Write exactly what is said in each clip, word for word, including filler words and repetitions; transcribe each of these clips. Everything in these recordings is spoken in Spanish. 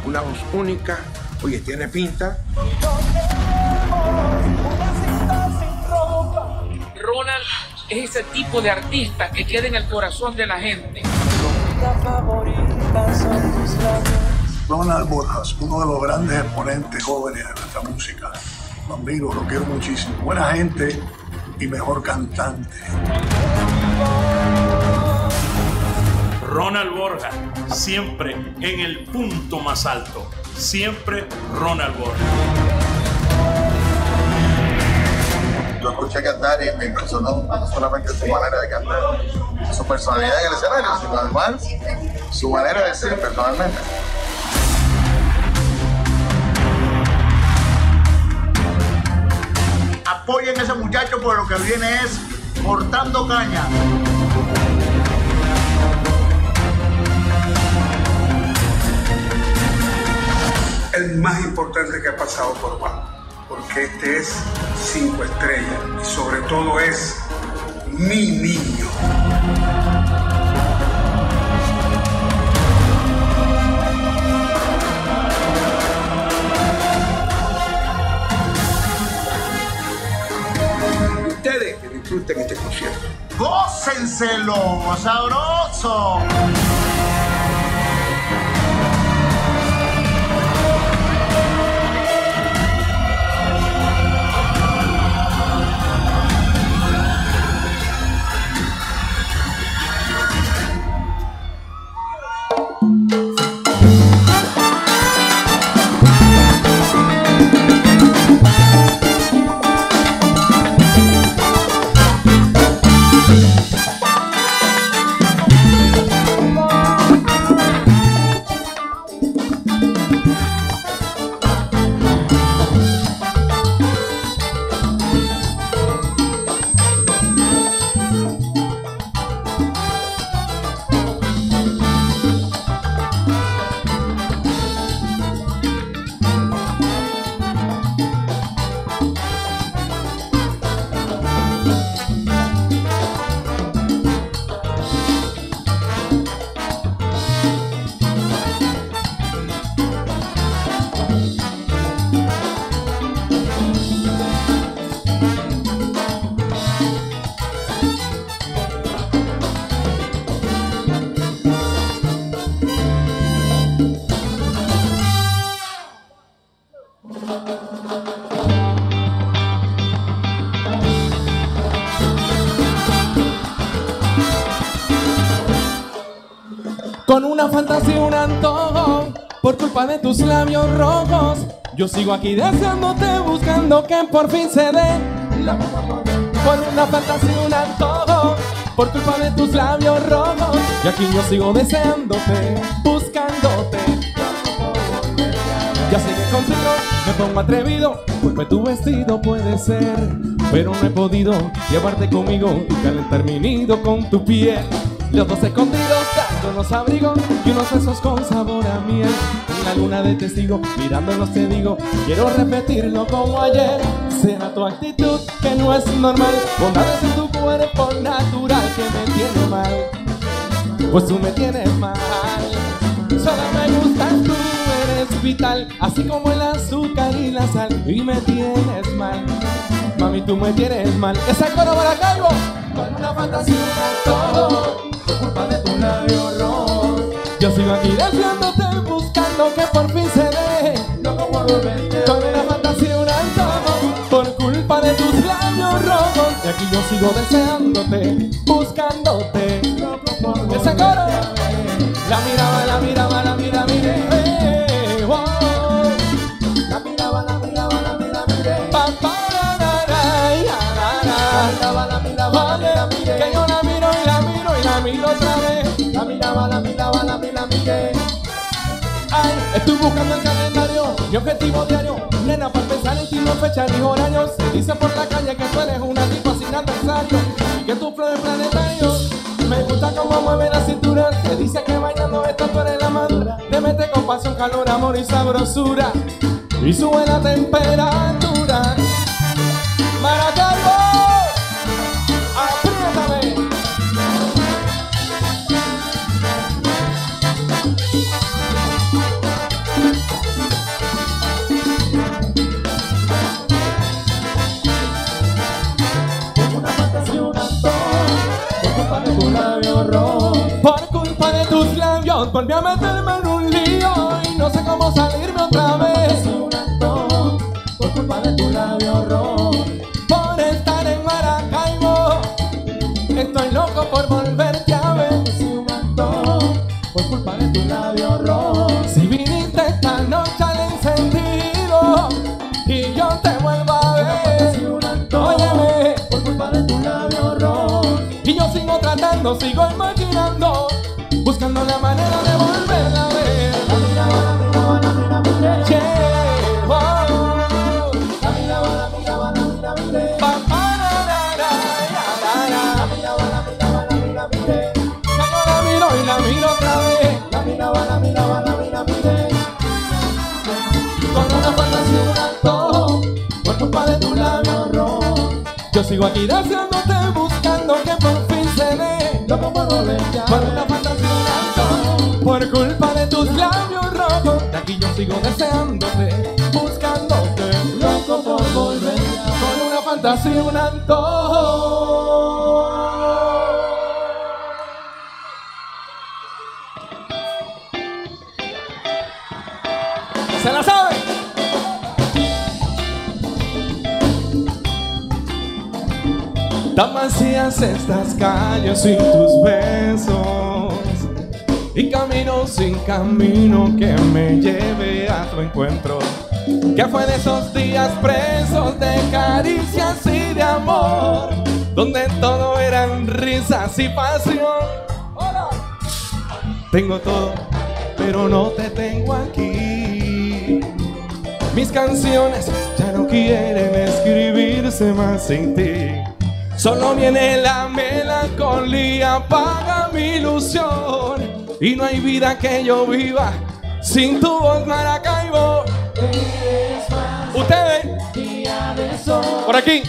una voz única. Oye, tiene pinta. Ronald es ese tipo de artista que queda en el corazón de la gente. Ronald Borjas, uno de los grandes exponentes jóvenes de nuestra música. Lo admiro, lo quiero muchísimo. Buena gente y mejor cantante. Ronald Borjas, siempre en el punto más alto. Siempre Ronald Borjas. Yo escuché cantar y me impresionó no solamente su manera de cantar, su personalidad en el escenario, sino además su manera de ser personalmente. Apoyen a ese muchacho porque lo que viene es cortando caña. El más importante que ha pasado por Juan, porque este es cinco estrellas y sobre todo es mi niño. Ustedes que disfruten este concierto. ¡Gócenselo, sabroso! Con una fantasía, un antojo, por culpa de tus labios rojos, yo sigo aquí deseándote, buscando que por fin se dé. Con una fantasía, un antojo, por culpa de tus labios rojos, y aquí yo sigo deseándote, buscándote. Ya sé que contigo me pongo atrevido, porque tu vestido puede ser, pero no he podido llevarte conmigo y calentar mi nido con tu piel. Los dos escondidos dándonos abrigo y unos besos con sabor a miel. En la luna de testigo, mirándonos te digo, quiero repetirlo como ayer. Será tu actitud que no es normal, bondades en tu cuerpo natural que me tiene mal, pues tú me tienes mal. Solo me gustas tú, eres vital, así como el azúcar y la sal, y me tienes mal. Mami, tú me tienes mal. Ese coro para Caibo. Con una fantasía, un antojo, por culpa de tus labios rojos, yo sigo aquí deseándote, buscando que por fin se dé. Loco por volverte. Con una fantasía, un antojo, por culpa de tus labios rojos, y aquí yo sigo deseándote, buscándote. Ese coro. La miraba, la miraba, la mira, mire. Hey, wow. La miraba, la miraba, la mira, mire. Pa, pa, ra, ra, ra, ya, ra, ra. La miraba, la miraba, la mira, mire. Que yo la miro y la miro y la miro otra vez. La miraba, la miraba, la mira, mire. Ay, estoy buscando el calendario, mi objetivo diario. Nena, para pensar en ti no fecha ni horarios. Se dice por la calle que tú eres una tipa sin adversario y que tu flow es planetario. Me gusta cómo mueve la cintura, se dice que bailando esto tú eres la madura. Le mete con pasión, calor, amor y sabrosura, y sube la temperatura. Maracaibo, apriétame. volví a meterme en un lío y no sé cómo salirme otra vez. Un antojo por culpa de tu labio rojo. Por estar en Maracaibo, estoy loco por volverte a ver. Un antojo por culpa de tu labio rojo. Si viniste esta noche al encendido y yo te vuelvo a ver. Un antojo, óyeme, por culpa de tu labio rojo. Y yo sigo tratando, sigo imaginando, buscando la manera de volverla a ver. La miraba, la miraba, la miraba, miré. Yeah, oh. La miraba, la miraba, la miraba, miré. Pa, pa, ra, ra, ra, ra, ra. La miraba, la miraba, la miraba, miré. Ya no la miro y la miro otra vez. La miraba, la miraba, la miraba, miré. Con una fantasía, un antojo, por culpa de tu labio rojo. Yo sigo aquí deseándote, buscando que por fin se dé. Loco por volverte a ver. Por una fantasía, por culpa de tus labios rojos. De aquí yo sigo deseándote, buscándote, loco por volver. Con una fantasía, un antojo. ¿Se la sabe? Tan vacías estas calles sin tus besos y camino sin camino que me lleve a tu encuentro. Que fue de esos días presos de caricias y de amor, donde todo eran risas y pasión. Hola. Tengo todo, pero no te tengo aquí. Mis canciones ya no quieren escribirse más sin ti. Solo viene la melancolía, apaga mi ilusión. Y no hay vida que yo viva sin tu voz, Maracaibo. Ustedes, por aquí.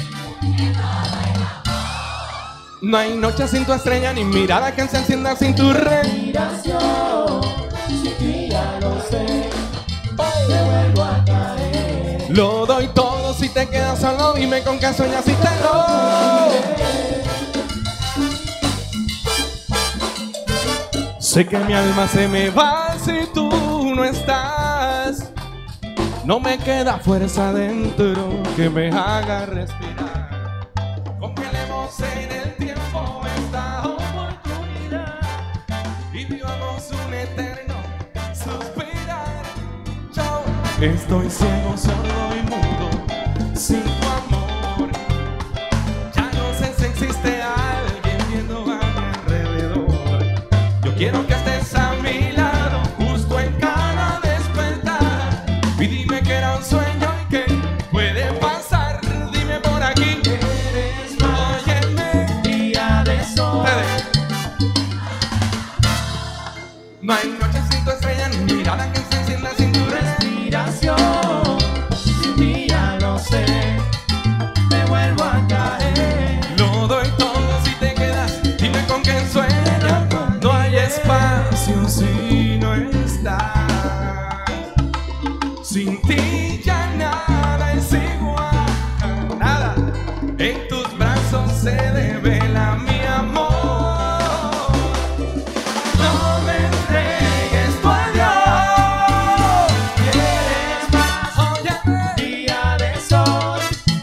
No hay noche sin tu estrella, ni mirada que se encienda sin tu respiración. Sin ti ya lo sé, te vuelvo a caer. Lo doy todo si te quedas solo, dime con qué sueñas y te lo. Sé que mi alma se me va si tú no estás. No me queda fuerza dentro que me haga respirar. Congelemos en el tiempo esta oportunidad y vivamos un eterno suspirar. Yo estoy ciego, sordo y mudo sin tu amor. Ya no sé si existe alguien viendo a mi alrededor. Yo quiero que estés a mi lado justo en cada despertar. Y dime que era un sueño y que puede pasar. Dime por aquí. Eres más, óyeme, día de sol. No hay noche sin tu estrella, ni mirada que se encienda sin tu respiración. Sin ti ya lo sé, me vuelvo a caer. Lo doy todo si te quedas, dime con quién sueñas. No hay espacio si no estás. Sin ti ya nada es igual, nada. En tus brazos se devela mi amor. No me entregues tu adiós. Quieres más, óyeme, día de sol.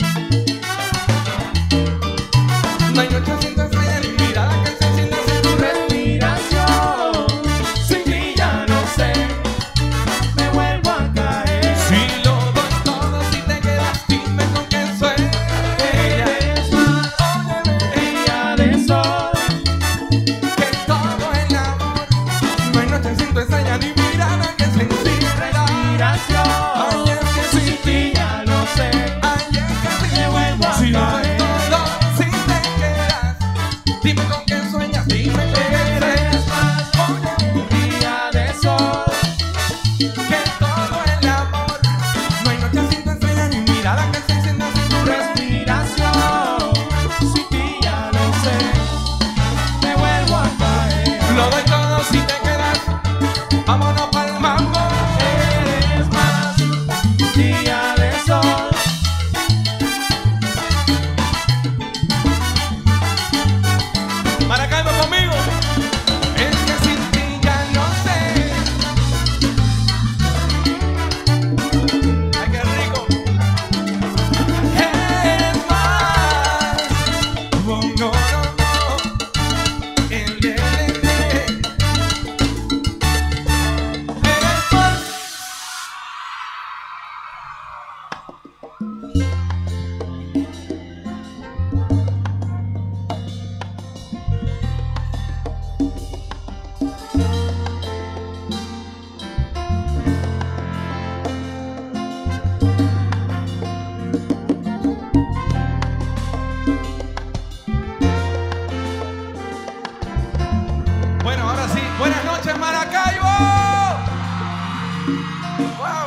No hay noche sin tu estrella, ni mirada que se encienda sin tu respiración. Sin ti ya no sé, me vuelvo a caer. Si lo doy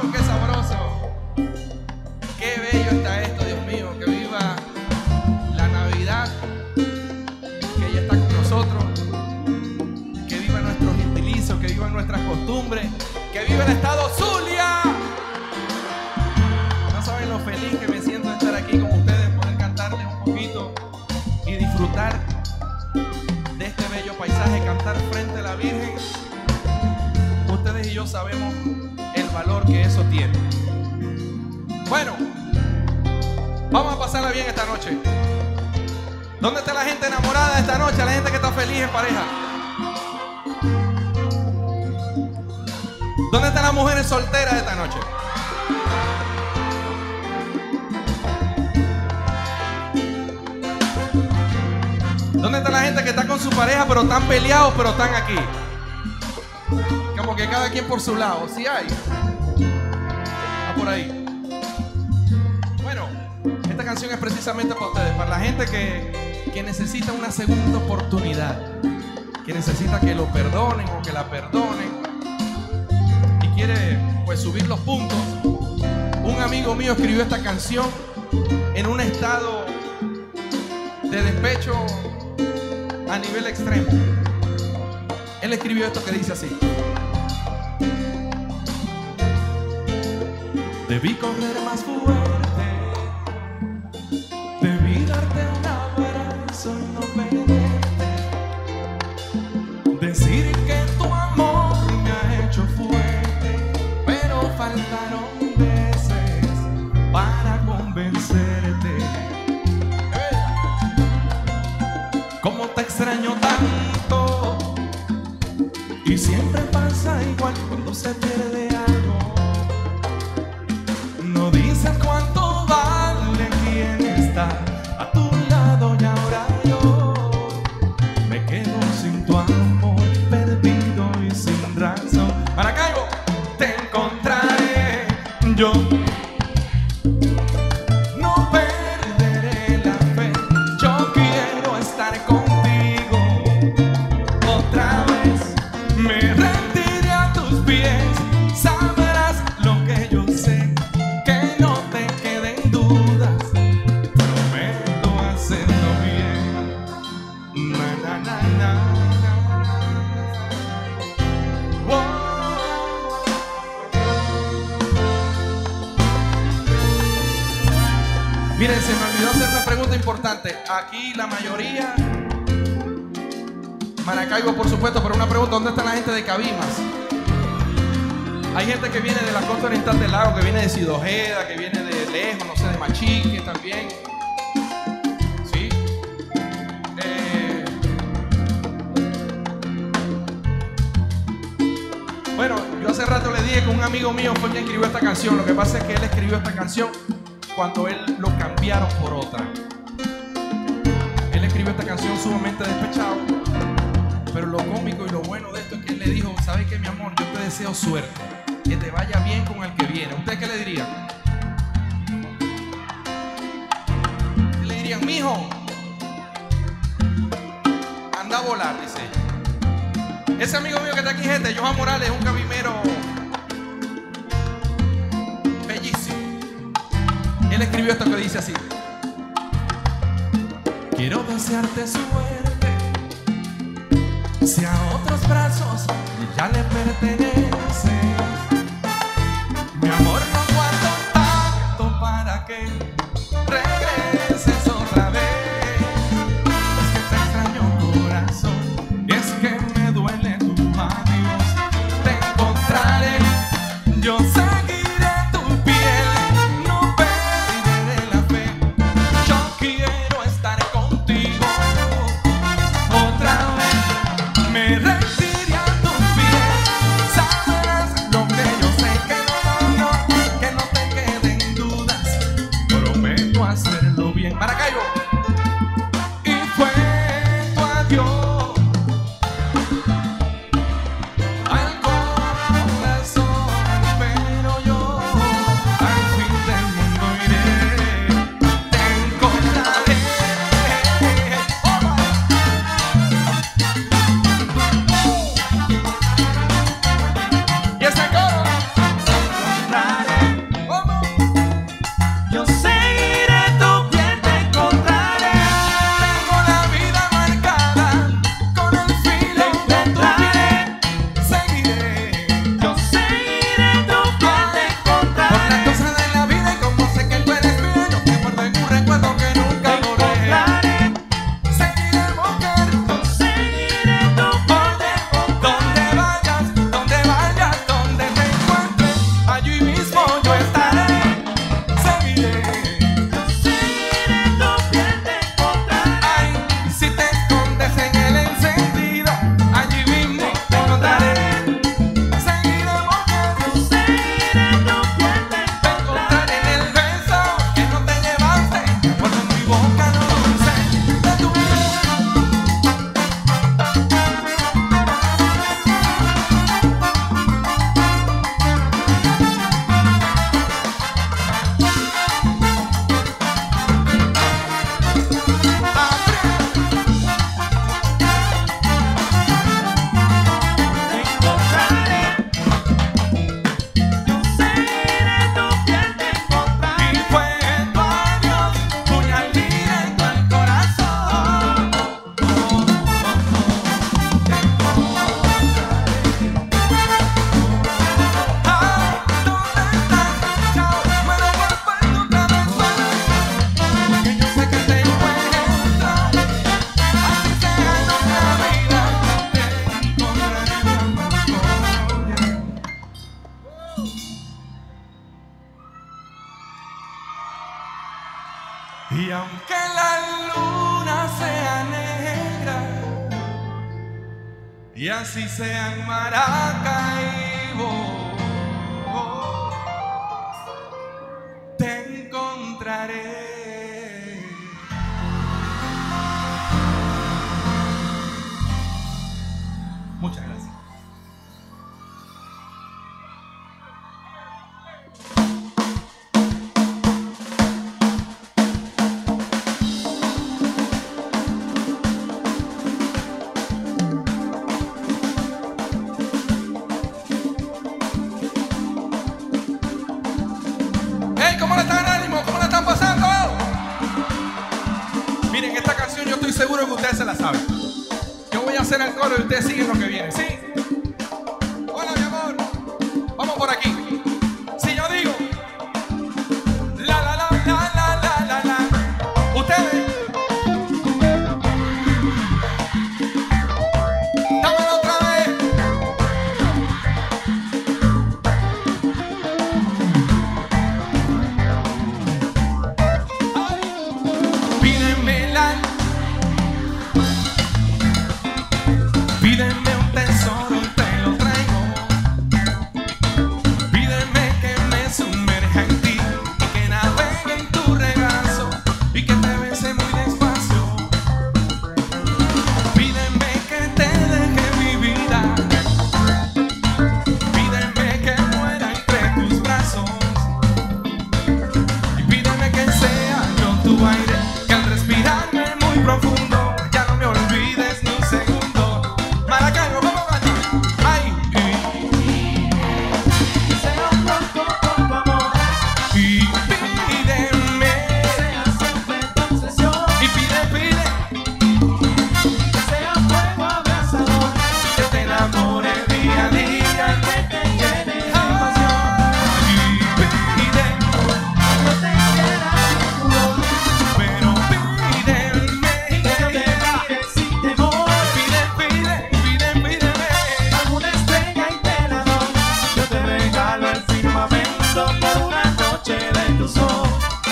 ¡Qué sabroso! ¡Qué bello está esto, Dios mío! Que viva la Navidad, que ella está con nosotros, que viva nuestros gentilicios, que viva nuestras costumbres, que viva el estado Zulia. No saben lo feliz que me siento de estar aquí con ustedes, poder cantarles un poquito y disfrutar de este bello paisaje, cantar frente a la Virgen. Ustedes y yo sabemos el valor que eso tiene. Bueno, vamos a pasarla bien esta noche. ¿Dónde está la gente enamorada esta noche? La gente que está feliz en pareja. ¿Dónde están las mujeres solteras esta noche? ¿Dónde está la gente que está con su pareja pero están peleados pero están aquí? Como que cada quien por su lado. ¿Sí hay? Ah, por ahí. Bueno, esta canción es precisamente para ustedes, para la gente que, que necesita una segunda oportunidad, que necesita que lo perdonen o que la perdonen y quiere pues subir los puntos. Un amigo mío escribió esta canción en un estado de despecho a nivel extremo. Él escribió esto que dice así: debí correr más fuerte, debí darte un abrazo y no perderte, decir que tu amor me ha hecho fuerte, pero faltaron veces para convencerte. Como te extraño tanto, y siempre pasa igual cuando se pierde algo. No dicen cuánto vale quien está a tu lado, y ahora yo me quedo sin tu amor, perdido y sin razón. Maracaibo, te encontraré yo. No perderé la fe, yo quiero estar contigo. Otra vez me rendiré a tus pies, sabrás lo que yo sé, que no te queden dudas, prometo hacerlo bien. Na, na, na, na, na. Wow. Miren, se me olvidó hacer una pregunta importante. Aquí la mayoría, Maracaibo por supuesto, pero una pregunta: ¿dónde está la gente de Cabimas? Hay gente que viene de la costa oriental del lago, que viene de Sidojeda, que viene de lejos, no sé, de Machique también. ¿Sí? Eh... Bueno, yo hace rato le dije que un amigo mío fue quien escribió esta canción. Lo que pasa es que él escribió esta canción cuando él lo cambiaron por otra. Él escribió esta canción sumamente despechado, pero lo cómico y lo bueno de esto es que él le dijo: ¿sabes qué, mi amor? Yo te deseo suerte, que te vaya bien con el que viene. ¿Ustedes qué le dirían? ¿Qué le dirían? Mijo, anda a volar, dice ella. Ese amigo mío que está aquí, gente, Johan Morales, es un cabimero bellísimo. Él escribió esto que dice así: quiero desearte suerte, si a otros brazos ya le perteneces. Mi amor, no guardo tanto para que regreses otra vez. Es que te extraño, corazón, es que me duele tu adiós. Te encontraré, yo seguiré tu piel, no perderé la fe. Yo quiero estar contigo otra vez. Me rendiré a tus pies, sabrás lo que yo sé, que no, no, no, que no te queden dudas, prometo hacerlo bien. Maracaibo. Y fue tu adiós al corazón Y aunque la luna sea negra y así sea en Maracaibo, te encontraré. Muchas gracias. Hey, ¿cómo le están el ánimo? ¿Cómo le están pasando? Miren, esta canción yo estoy seguro que ustedes se la saben. Yo voy a hacer el coro y ustedes siguen lo que viene, ¿sí? Hola, mi amor. Vamos por aquí. Si yo digo la la la la la la la la, ustedes dámelo otra vez. Pídemela. Pídeme un tesoro y te lo traigo. Pídeme que me sumerja en ti y que navegue en tu regazo y que te bese muy despacio. Pídeme que te deje mi vida. Pídeme que muera entre tus brazos. Y pídeme que sea yo tu aire, que al respirarme muy profundo ya no me olvides ni un segundo. Maracaibo, vamos a cantar. Ay, y Sea un poco por tu amor, y pídeme sea siempre tu obsesión, y pide, pide que sea fuego abrasador, que te enamore día a día. que te llene de pasión, Y pide, yo te quiera sin pudor, pero pídeme que yo te mire sin temor, pide, pide, pide, pídeme. como una estrella y te la doy, yo te regalo el firmamento por una noche de tu sol.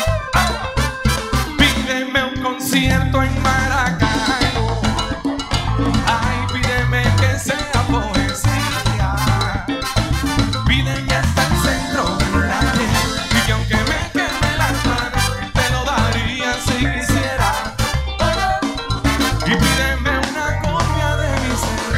Pídeme un concierto en Maracaibo. Ay, pídeme que sea poesía. Pídeme hasta el centro de la piel y que aunque me queme las manos te lo daría si quisiera. Y pídeme una copia de mi ser.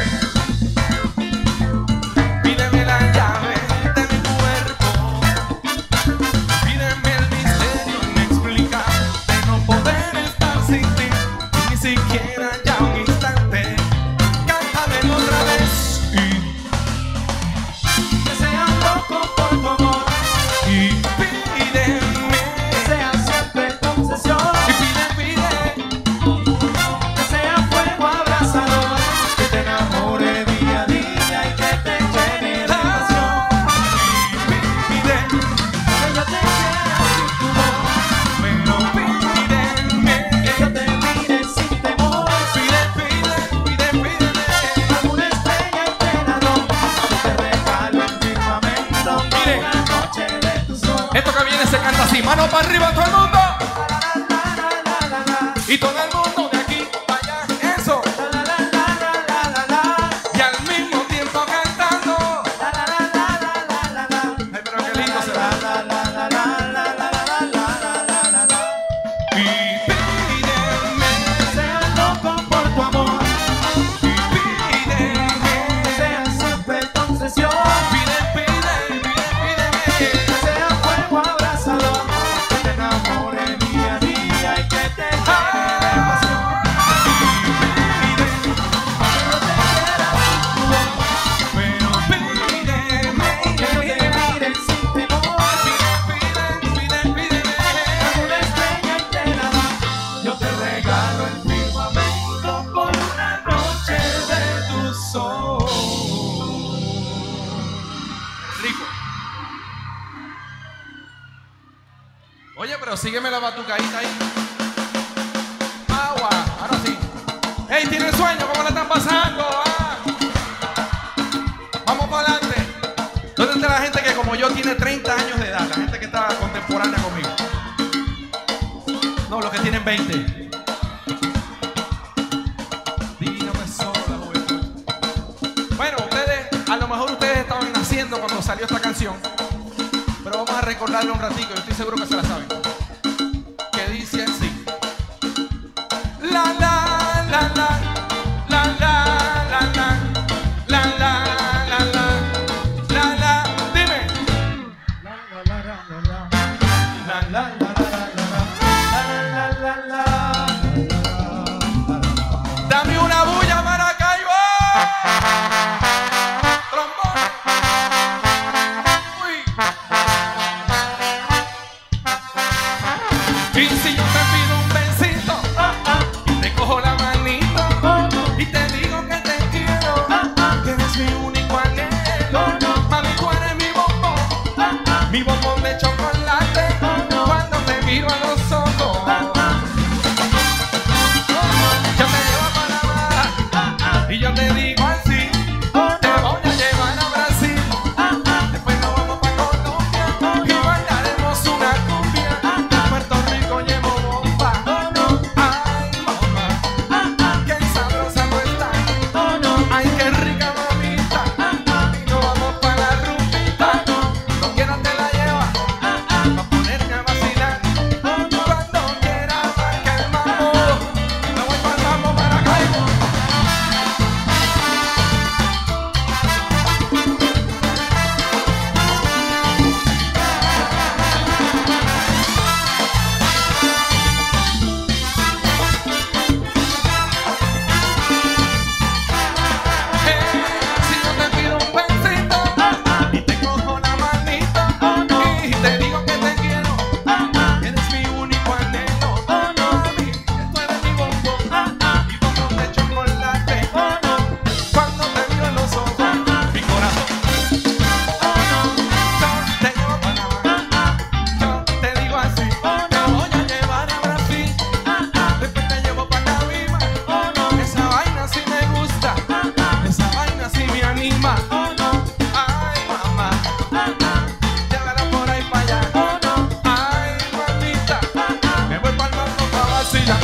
Pídeme la llave de mi cuerpo. Pídeme el misterio inexplicable de no poder estar sin ti, ni siquiera ya un instante. Cántamelo otra vez y, Que sea un loco por tu amor, y pídeme que sea siempre tu obsesión, y pide, pide que sea fuego abrasador, que te enamore día a día y que te llene de pasión, y pide, que yo te quiera sin pudor, pero pídeme, que yo te mire sin temor, pide, pide, pide, pídeme. como una estrella y te la doy, yo te regalo el firmamento por Mire. una noche de tu sol. Esto que viene se canta así, mano para arriba todo el mundo La, la, la, la, la, y todo el mundo de aquí para allá, eso, la, la, la, la, la, la, la, y al mismo tiempo cantando. la, la, la, la, la, la, la. Ay, pero qué lindo se va. Y pídeme, Sea loco por tu amor, y pídeme, sea siempre tu obsesión, pide, pide, pide, pídeme. que sea fuego abrasador, que te enamore día a día y que te llene de pasión, Pide, que yo te quiera sin pudor, pero pídeme, que yo te mire sin temor, pide, pide, pide, pídeme. como una estrella y te la doy, yo te regalo el firmamento por una noche de tu sol. Rico. Oye, pero sígueme la batucadita ahí. Agua, ahora sí. Hey, ¿tienen sueño? ¿Cómo la están pasando? Ah. Vamos para adelante. ¿Dónde está la gente que como yo tiene treinta años de edad? La gente que está contemporánea conmigo. No, los que en veinte. Divino tesoro de la juventud. Bueno, ustedes, a lo mejor ustedes estaban naciendo cuando salió esta canción, pero vamos a recordarlo un ratito, yo estoy seguro que se la saben. Que dice así. La la la la la la la la la la la la la la. Dime. La la la la la la la la la la. Dame una bulla, Maracaibo. Trombón. Uy. Y si yo te pido un besito y te cojo la manito y te digo que te quiero, que eres mi único anhelo, mami, tú eres mi bombón, mi bombón de chocolate, cuando te miro a los ojos, yo te llevo a Panamá y yo te digo así, te voy a llevar a Brasil, después nos vamos para Colombia y bailaremos una cumbia. En Puerto Rico llevo bomba, ay mamá, qué sabrosa no está, ay qué rica mamita, y nos vamos para la rumbita, no quiero te la lleva, pa' ponerme a vacilar, cuando quiera marca el mambo, me voy para el mambo Maracaibo. Si yo te pido un besito y te cojo la manito y te digo que te quiero, eres mi único anhelo, mami, tú eres mi bombón, mi bombón de chocolate, cuando te miro en los ojos, mi corazón, yo te llevo a Panamá, yo te digo así, te voy a llevar a Brasil, después te llevo para Cabima, esa vaina sí me gusta, esa vaina sí me anima, ay mamá, llévala por ahí para allá, ay mamita, me voy para el mambo para vacilar.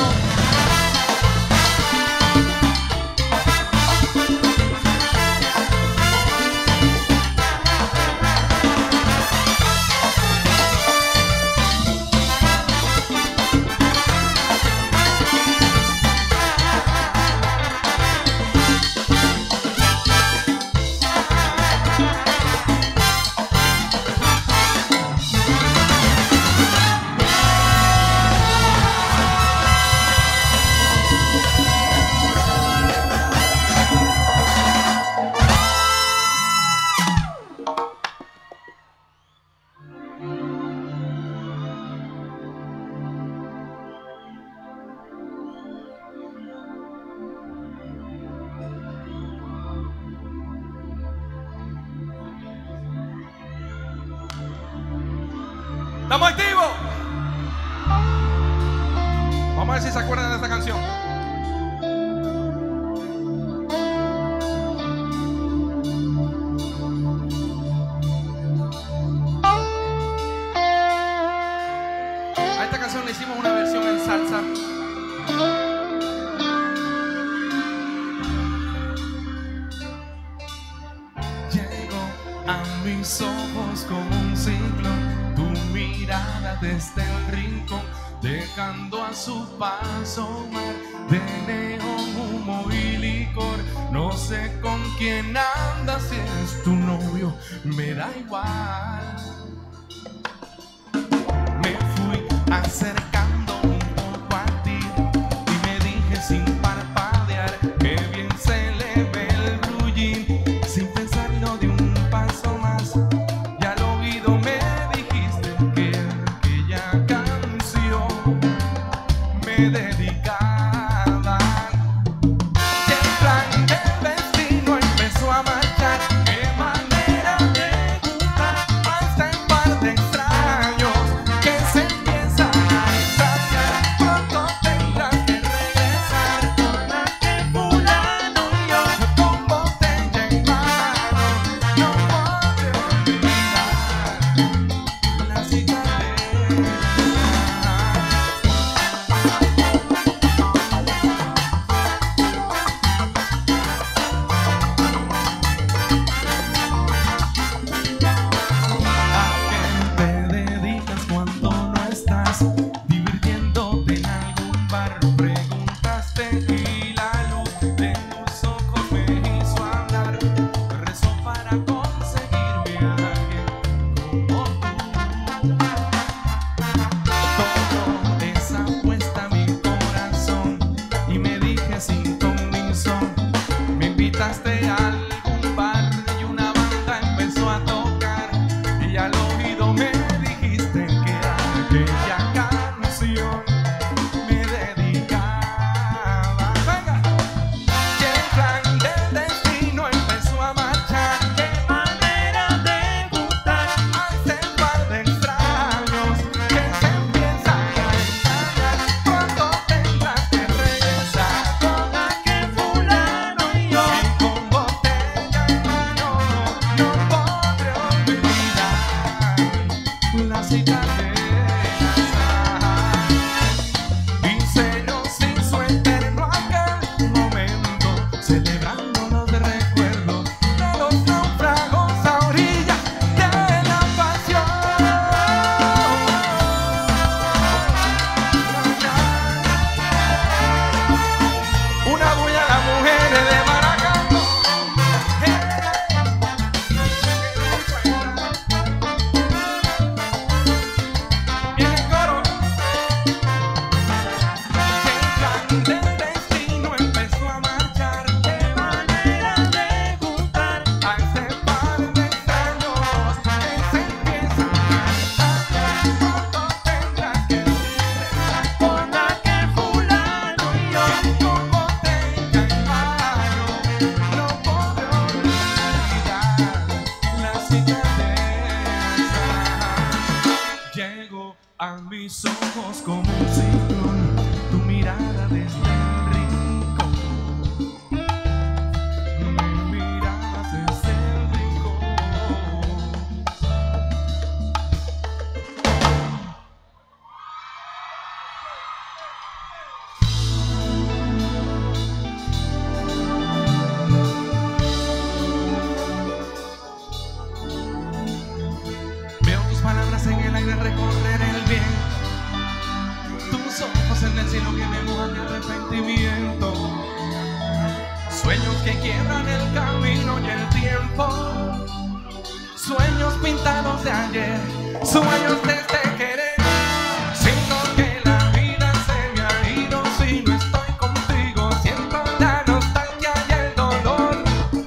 ¿Estamos activos? Vamos a ver si se acuerdan de esta canción. A esta canción le hicimos una versión en salsa. Llego a mis ojos como un ciclo, tu mirada desde el rincón, dejando a su paso mar de neón, humo y licor. No sé con quién andas, si es tu novio, me da igual. Me fui acercando un poco a ti y me dije sin parpadear que bien se le ve el rullín, sin pensarlo de un paso más. Y al oído me dijiste que aquella canción me dedicaba. Y el plan del destino empezó a marchar. Qué manera de gustar hasta en par de extraños que se empiezan a A mis ojos como un ciclón, tu mirada desde el rincón. Mi mirada desde el rincón. Veo tus palabras en el aire recorrer el viento. Tus ojos en el cielo que me mojan de arrepentimiento. Sueños que quiebran el camino y el tiempo. Sueños pintados de ayer. Sueños de este querer. Siento que la vida se me ha ido si no estoy contigo. Siento la nostalgia y el dolor.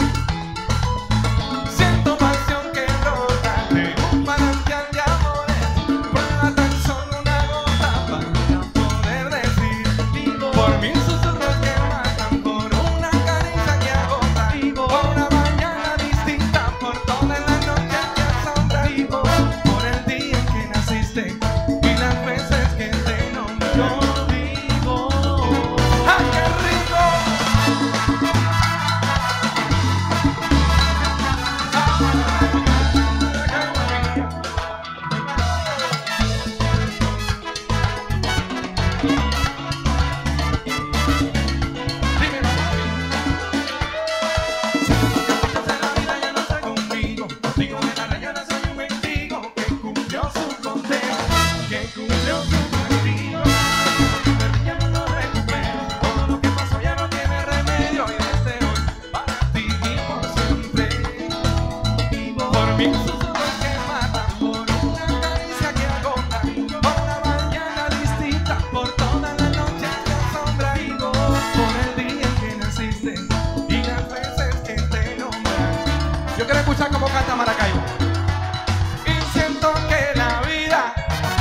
Siento pasión que brota de un manantial de amores. Prueba tan solo una gota para poder decir por mil susurros que matan, por una caricia que agota, por una mañana distinta, por toda la noche que asombra, por el día en que naciste y las veces que te nombro vivo. ¡Ay, qué rico! Conmigo, contigo en la rayada soy un mendigo que cumplió su condena, que cumplió su castigo. Ya no lo recupero, todo lo que pasó ya no tiene remedio y desde hoy para ti y por siempre. Por mil susurros que matan, por una caricia que agota, por una mañana distinta, por toda la noche que asombra, por el día en que naciste y las veces que te nombran. Yo quiero escuchar cómo canta Maracaibo. Y siento que la vida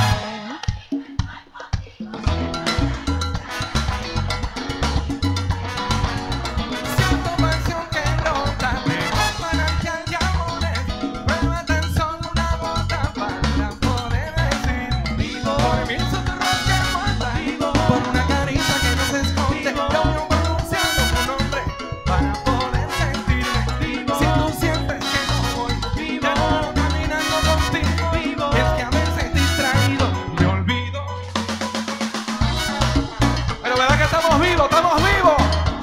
siento pasión que brota de un manantial de amores. Prueba tan solo una gota para poder decir por mil susurros que matan, por una caricia que no se esconde. Yo no pronunciando tu nombre para poder sentirme. Si tú sientes que no voy, ya no caminando contigo, es que a veces distraído me olvido. Pero verdad que estamos vivos, estamos vivos.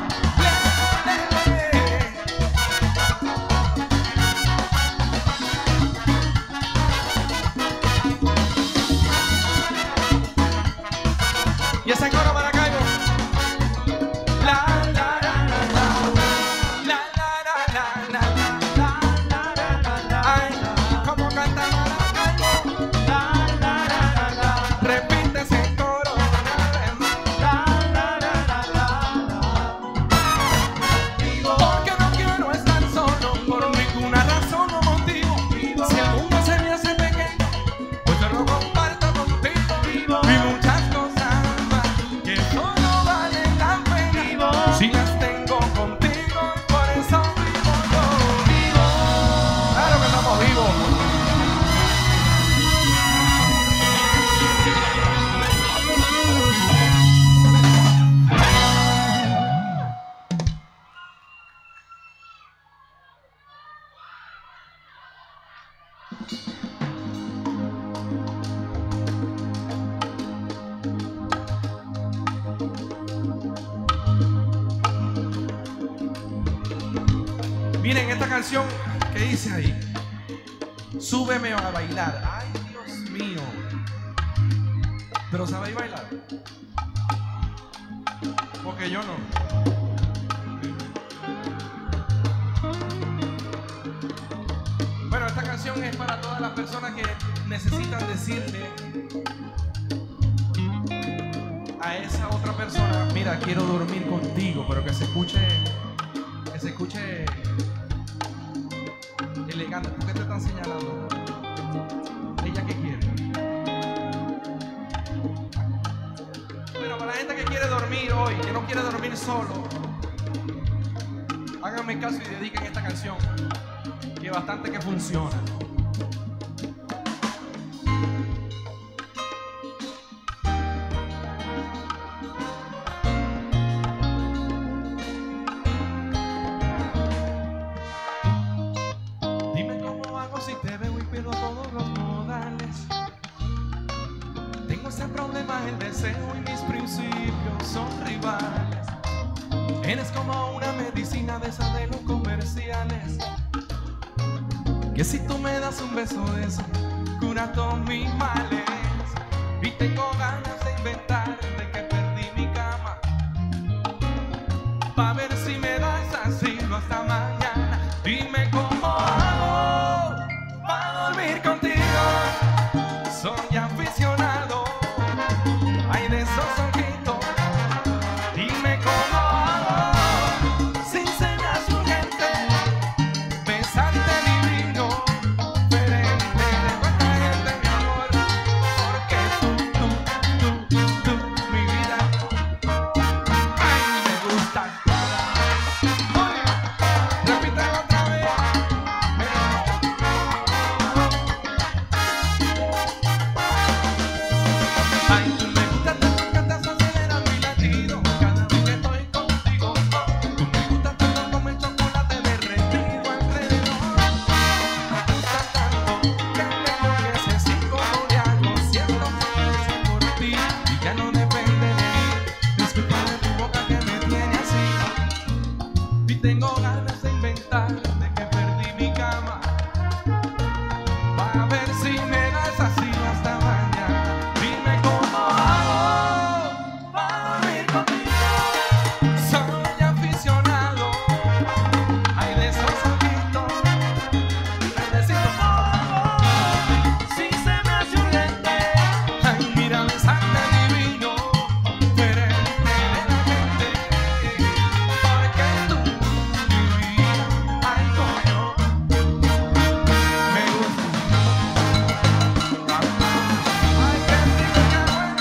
Y ese coro Maracaibo. La la la la la la la la la la la la. Ay, cómo canta Maracaibo. La la la la la. Repite ese coro una vez más. La la la la la. Porque no quiero estar solo por ninguna razón o motivo. Si el mundo se me hace pequeño, pues yo lo comparto contigo. Y muchas cosas más que solo valen la pena si las tengo contigo. Por eso vivo yo. Vivo. Claro que estamos vivos. Miren esta canción que dice ahí. Súbeme a bailar. Ay, Dios mío. ¿Pero sabéis bailar? Porque yo no. Bueno, esta canción es para todas las personas que necesitan decirle a esa otra persona: mira, quiero dormir contigo, pero que se escuche, que se escuche elegante. ¿Por qué te están señalando? ¿Ella qué quiere? Bueno, para la gente que quiere dormir hoy, que no quiere dormir solo, háganme caso y dediquen esta canción, que bastante que funciona. tengo ese problema, el deseo y mis principios son rivales. Eres como una medicina de esas de los comerciales, que si tú me das un beso de eso, cura todos mis males. Y tengo ganas de inventar de que perdí mi cama, pa' ver si me das asilo hasta mañana. Dime cómo hago pa' dormir contigo. Soy aficionado, ay, de esos ojitos. Dime cómo hago, si se me hace urgente besarte divino, diferente de cuánta gente, mi amor, porque tú, tú, tú, tú, mi vida, ay, me gusta. Oye, repítelo otra vez. Ay, tú me gusta tanto que hasta se acelera mi latido cada vez que estoy contigo. Tú me gusta tanto como el chocolate derretido alrededor. Me gusta tanto que me enloqueces sin colorearlo. Siento feliz por ti y ya no depende de mí. Discúlpame tu boca que me tiene así. Y tengo ganas de inventar de que perdí mi cama, para ver si me das así hasta mañana. Dime cómo hago para dormir contigo. Soy aficionado, ay, de esos ojitos, ay, de esos ojos. Si se me hace urgente, ay, mira, besarte divino, diferente de la gente, porque tú, mi vida, ay, coño, me gusta. Ay, qué rico, qué bueno.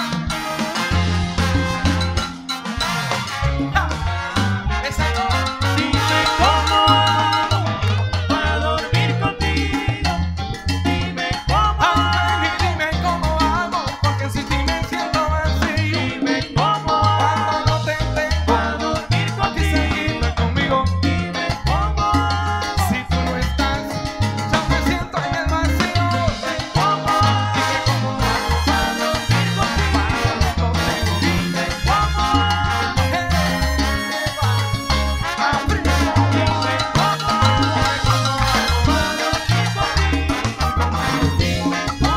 ¡Ja! Esa no. Dime cómo hago para dormir contigo. Dime cómo hago. Dime cómo hago, porque sin ti me siento vacío. Dime cómo hago cuando no te tengo para dormir contigo. Seguirme conmigo. Dime cómo hago. Si tú no estás, yo me siento en el vacío. Dime cómo hago. Dime cómo hago para dormir contigo. Para dormir contigo. Dime cómo hago. Hey, va. Abre. Dime cómo hago. Dime cómo hago para dormir contigo. Dime cómo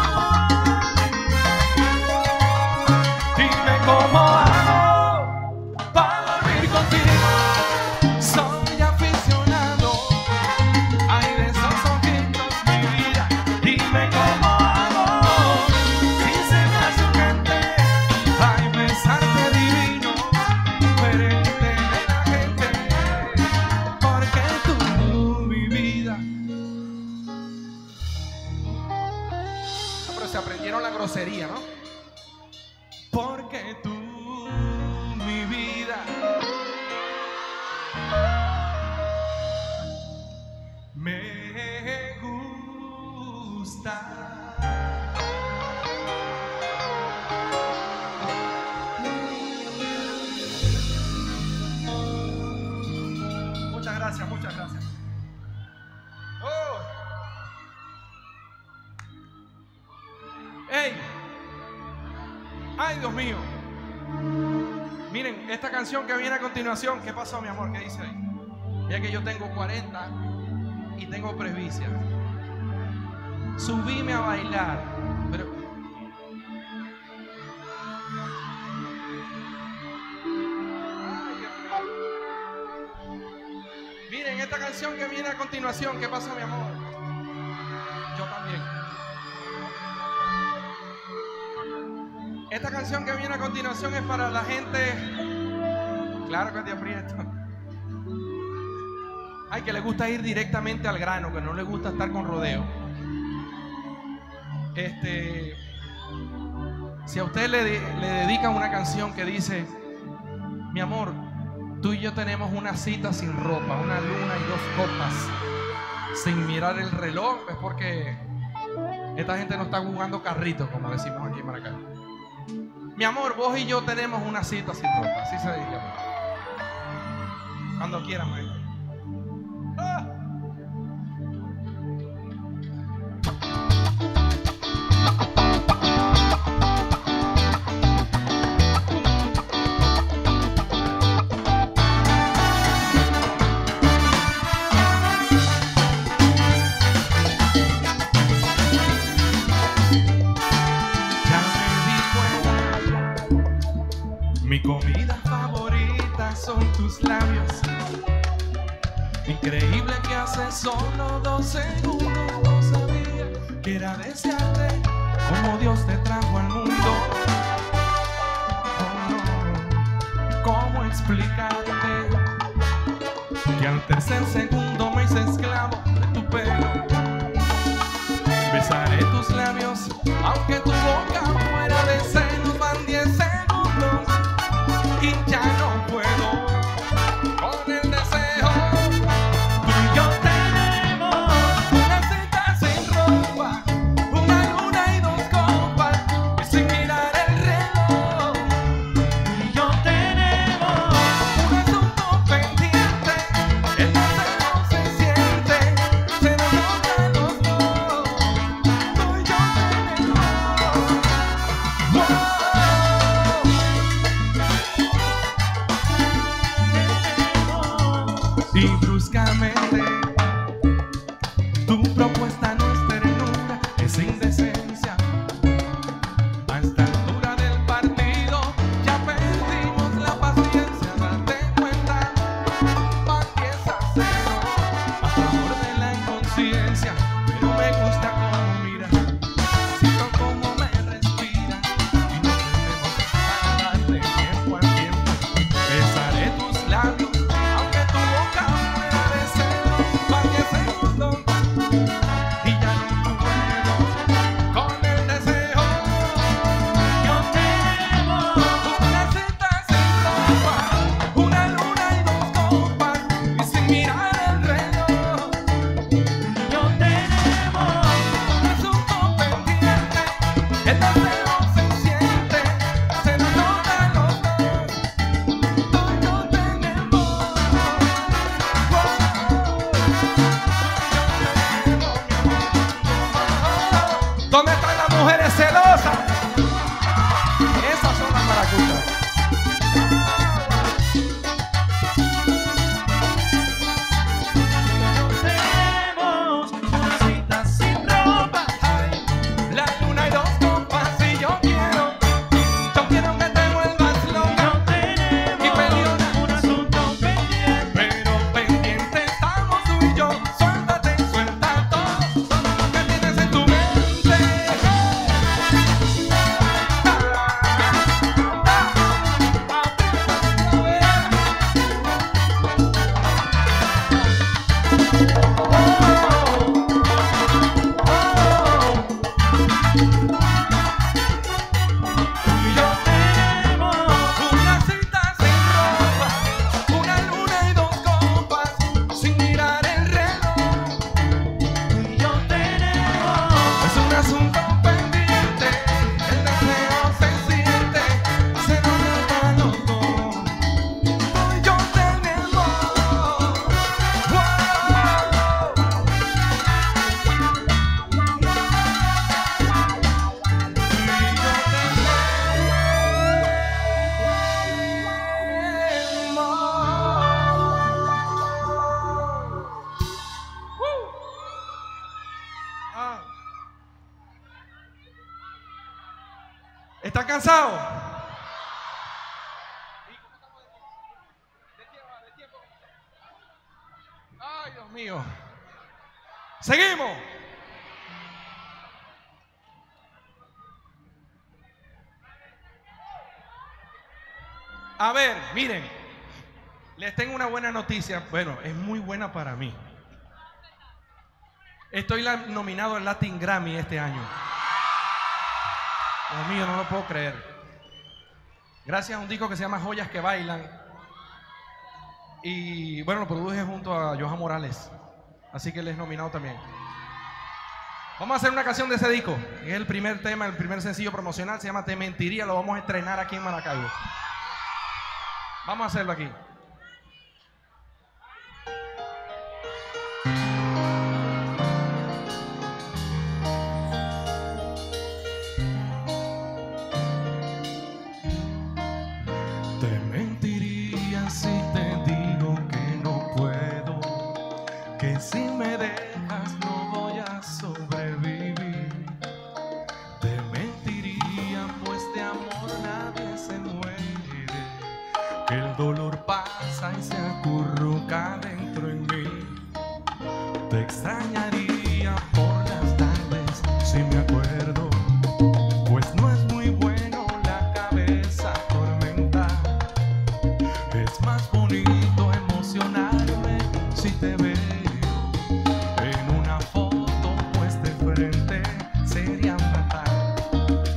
hago. Dime cómo hago para dormir contigo. Soy aficionado, ay, de esos ojitos, mi vida. Dime cómo hago, si se me hace urgente, ay, besarte divino, diferente de la gente, porque tú, mi vida. Pero se aprendieron la grosería, ¿no? Porque tú, mi vida, me gusta. Muchas gracias, muchas gracias. Oh. ¡Ey! ¡Ay, Dios mío! Miren, esta canción que viene a continuación, ¿qué pasó, mi amor? ¿Qué dice ahí? Ya que yo tengo cuarenta y tengo presbicia. Subíme a bailar, pero... Ay, Dios mío. Miren, esta canción que viene a continuación, ¿qué pasó, mi amor? Yo también. Esta canción que viene a continuación es para la gente, claro que te aprieto, ay, que le gusta ir directamente al grano, que no le gusta estar con rodeo. Este, si a usted le, le dedican una canción que dice, mi amor, tú y yo tenemos una cita sin ropa, una luna y dos copas, sin mirar el reloj, es porque esta gente no está jugando carrito, como decimos aquí en Maracay. Mi amor, vos y yo tenemos una cita sin ropa, así se dice. Cuando quieran, maestro. ¡Ah! tus labios. Increíble que hace solo dos segundos no sabía que era desearte como Dios te trajo al mundo. Oh, no. ¿Cómo explicarte que al tercer segundo me hice esclavo de tu pelo? Besaré tus labios aunque tu boca fuera de senos. Van diez segundos y ya no puedo con el deseo. Tú y yo tenemos una cita sin ropa, una luna y dos copas y sin mirar el reloj. Tú y yo tenemos un asunto pendiente, el deseo se siente, se nos nota los dos. Tú y yo tenemos, wow. Y bruscamente tu propuesta no es ternura, es indecencia. A esta altura del partido ya perdimos la paciencia. Date cuenta, empieza a cero a favor de la inconsciencia. Pero me gusta cómo miras, siento cómo me respiras y no tenemos para darle tiempo al tiempo. Besaré tus labios aunque tu boca fuera de cero. Van diez segundos y ya no puedo con el deseo. Yo tenemos una cita sin ropa, una luna y dos copas y sin mirar el reloj. Yo tenemos un asunto pendiente, el deseo se siente, se nos nota los dos. Tú y yo tenemos, ¿dónde están las mujeres celosas? Esas son las maracuchas. Tenemos una cita sin ropa, ay, la luna y dos copas y yo quiero, yo quiero que te vuelvas loca. Y peleona, un asunto pendiente, pero pendiente estamos tú y yo. Suéltate, suelta todo, todo lo que tienes en tu mente. Y yo tenemos una cita sin ropa, una luna y dos copas sin mirar el reloj. Y yo tenemos, es un asunto pendiente, el deseo se siente, se nos nota los dos. Tú y yo tenemos, wow. Ah. ¿Están cansados? Ay, Dios mío. Seguimos. A ver, miren, les tengo una buena noticia. Bueno, es muy buena para mí. Estoy la- nominado al Latin Grammy este año. Dios mío, no lo puedo creer. Gracias a un disco que se llama Joyas que Bailan. Y bueno, lo produje junto a Johan Morales. Así que él es nominado también. Vamos a hacer una canción de ese disco. Es el primer tema, el primer sencillo promocional. Se llama Te Mentiría. Lo vamos a estrenar aquí en Maracaibo. Vamos a hacerlo aquí. Te mentiría si te digo que no puedo, que si me dejas no voy a sobrevivir. Te mentiría pues de amor nadie se muere, que el dolor para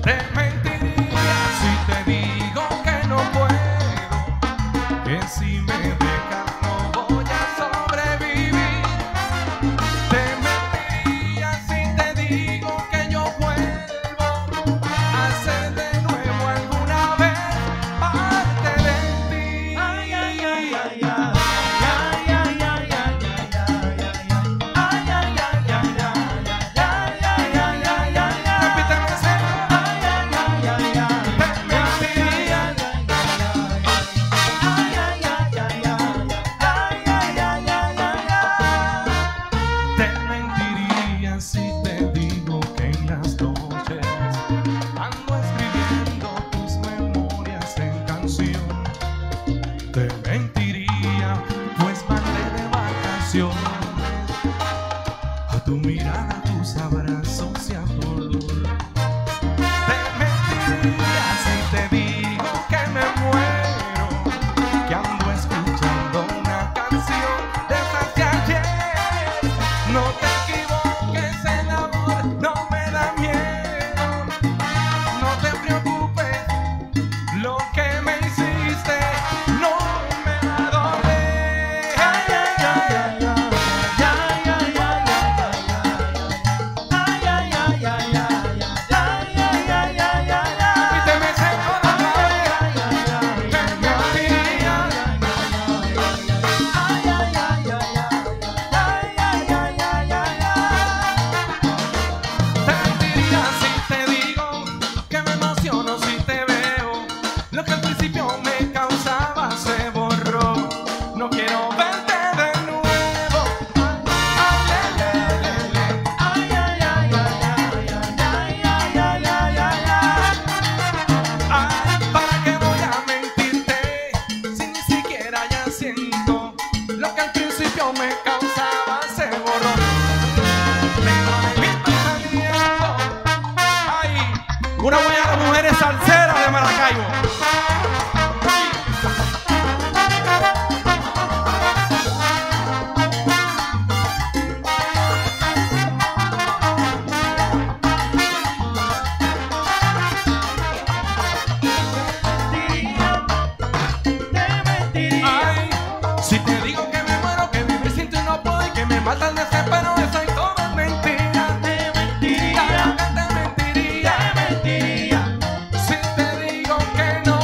Te mentiría si te digo que no puedo, que si me dejas no voy a sobrevivir. Te mentiría si te digo que yo vuelvo a ser de nuevo alguna vez parte de ti. Ay, ay, ay, ay, ay, ay, ay, ay, ay, ay, ay, ay, ay, ay, ay, ay, ay, ay, ay, repíteme ese. Ay, ay, ay, ay, ay, te mentiría. Ay, ay, ay, ay, ay, ay, ay, ay, ay, ay, te mentiría si te digo que en las noches ando escribiendo tus memorias en canción. Te mentiría, pues mandé de vacación a tu mirada, tus abrazos y a tu olor. Te mentiría si te digo que me muero, que ando escuchando una canción de esas de ayer. No te equivoques, el amor no me da miedo. No te preocupes, lo que me hiciste no me va a doler. Ay, ay, ay, ay, ay, ay, ay, ay, ay, ay, ay, ay, ay, ay, ay, ay, ay, ay, ay, repíteme ese coro otra vez. Te mentiría. Ay, ay, ay, ay, ay, ay, ay, ay, ay, ay, ay. Te mentiría si te digo que me emociono si te veo. Lo que al principio me causaba se borró. No quiero verte de nuevo. Ay, ay, ay, ay, ay, ay, ay, ay, ay, ay, ay, ay, ay. Ay, ¿para qué voy a mentirte si ni siquiera ya siento lo que al principio me causaba se borró? Dentro de mi pensamiento hay una buena de mujeres salseras de Maracaibo. Ay, si te digo que me muero, que vivir sin ti no puedo y que me mata el desespero, eso y todo es mentira. Te mentiría, te mentiría, te mentiría. Si te digo que no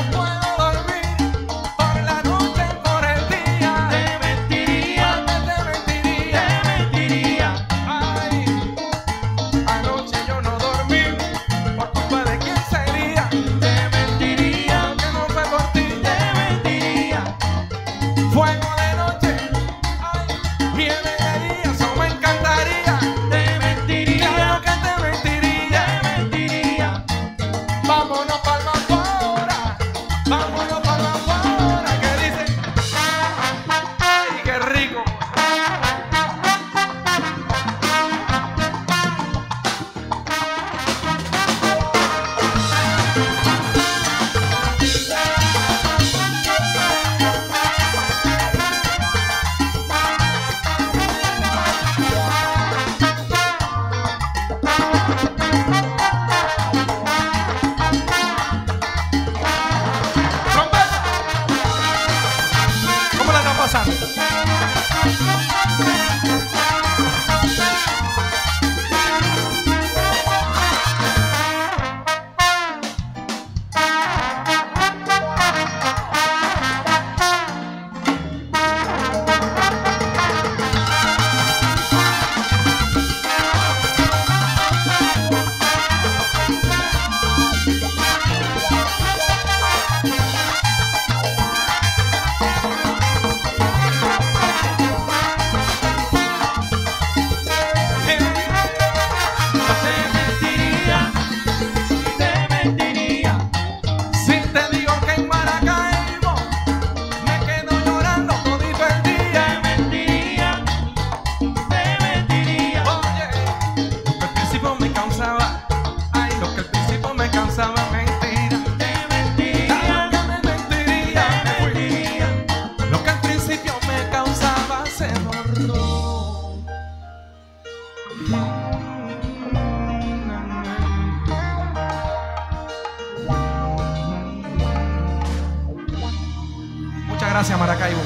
Gracias, Maracaibo.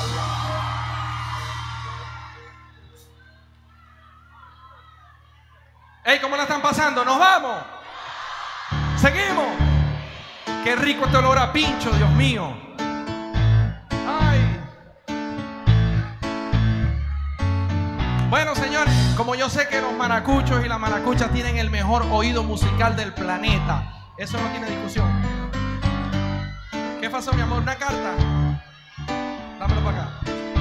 Hey, ¿cómo la están pasando? ¿Nos vamos? ¿Seguimos? Qué rico este olor a pincho, Dios mío. Ay. Bueno, señores, como yo sé que los maracuchos y las maracuchas tienen el mejor oído musical del planeta, eso no tiene discusión. ¿Qué pasó, mi amor? ¿Una carta? Dámelo para acá.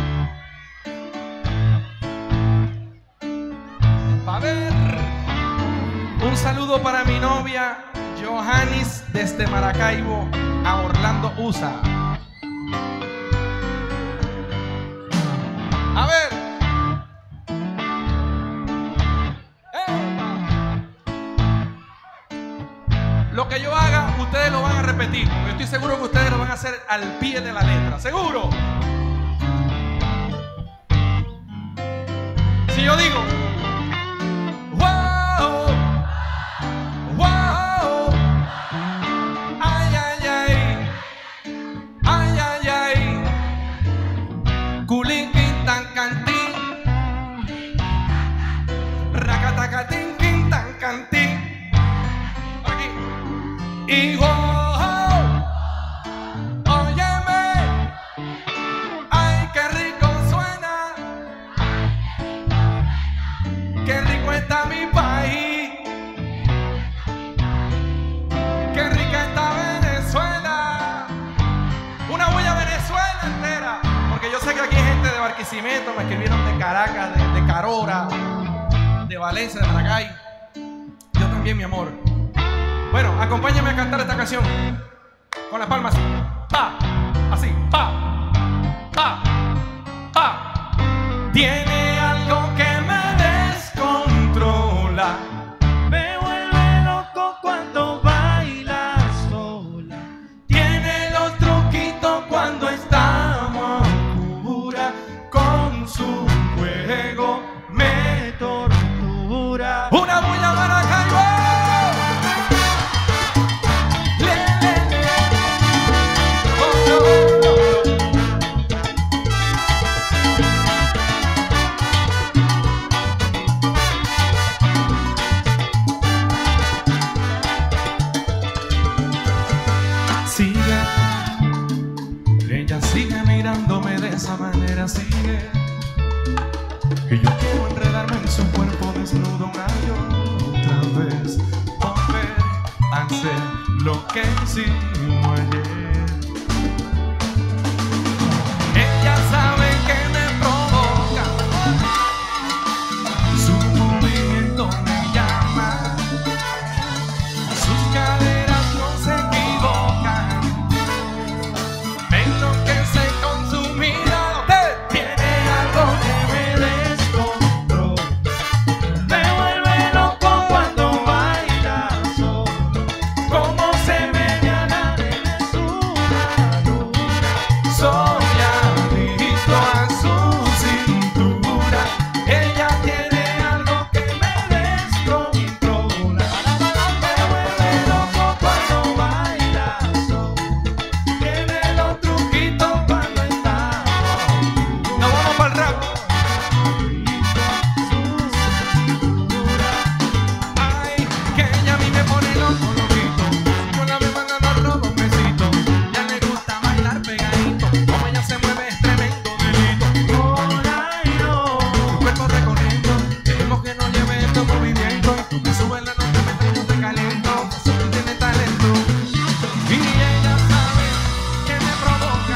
Pa' ver. Un saludo para mi novia Johannis desde Maracaibo a Orlando, U S A. A ver. Lo que yo haga, ustedes lo van a repetir. Yo estoy seguro que ustedes lo van a hacer al pie de la letra. ¿Seguro? Si yo digo wow, wow, ay, ay, ay, ay, ay, ay, culín, quintan, cantín, racatacatín, quintan, cantín. Aquí. Y wow, óyeme, ay, qué rico suena, qué rico está mi país, qué rica está Venezuela. Una bulla Venezuela entera, porque yo sé que aquí hay gente de Barquisimeto, me escribieron de Caracas, de, de Carora, de Valencia, de Maracay. Yo también, mi amor. Bueno, acompáñame a cantar esta canción con las palmas así, pa, así, pa, pa, pa. Tiene algo que me descontrola, me vuelve loco cuando baila sola. Tiene los truquitos cuando estamos oscura, con su juego me tortura. Una bulla Maracaibo. Sigue, ella sigue mirándome de esa manera, sigue, que yo quiero enredarme en su cuerpo desnudo una y otra vez, volver a hacer lo que hicimos ayer. Ella sabe que me provoca, su movimiento me llama, sus caderas no se equivocan, me enloquece con su mirada. Tiene algo que me descontrola, me vuelve loco cuando baila solo, como se me a la Venezuela luna. Soy adicto a su cintura, ella tiene algo que me descontrola, me vuelve loco cuando baila solo, tiene los truquitos cuando está. Nos vamos para el rap. Ay, que ella a mí me pone loco, loquito, con la me manda los robos besitos, ya le gusta bailar pegadito, como ella se mueve es tremendo delito. Por ahí no, tu cuerpo recorriendo, queremos que nos lleve estos movimientos, me sube la nota, me trae un recalento, tú tienes talento, y ella sabe que me provoca,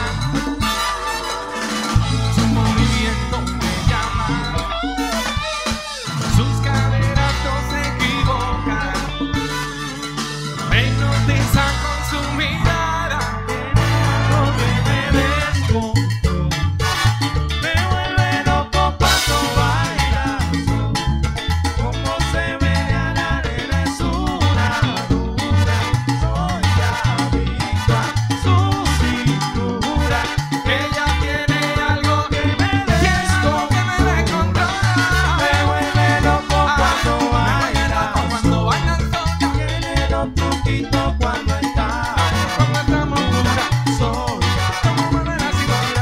su movimiento me llama, sus caderas no se equivocan, me hipnotiza con su mirada. Algo que me descontrola, me vuelve loco cuando baila solo, como se me a la Venezuela dura. Soy adicto a su cintura, ella tiene algo que me descontrola, que me descontrola, me vuelve loco cuando baila cuando bailan sola, tiene los truquitos cuando está, cuando estamos duras. Soy adicto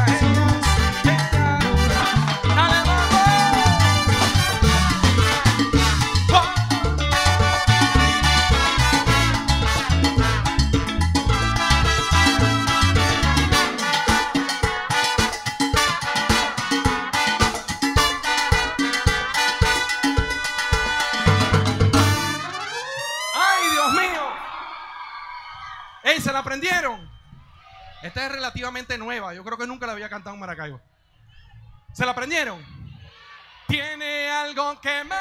¡Ey, se la aprendieron! Esta es relativamente nueva. Yo creo que nunca la había cantado en Maracaibo. ¿Se la aprendieron? Tiene algo que me...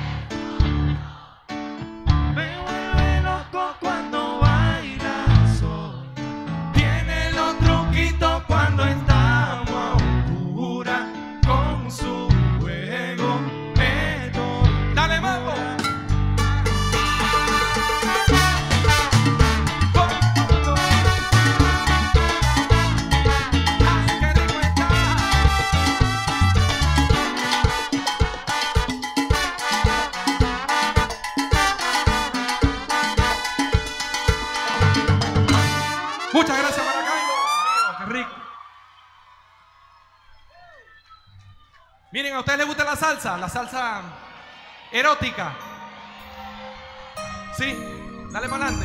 Me vuelve loco cuando baila sol. Tiene los truquitos cuando estamos a oscuras. Con su juego me tortura. ¡Dale, mambo! Muchas gracias, Maracaibo. Qué rico. Miren, ¿a ustedes les gusta la salsa? La salsa erótica. Sí, dale para adelante.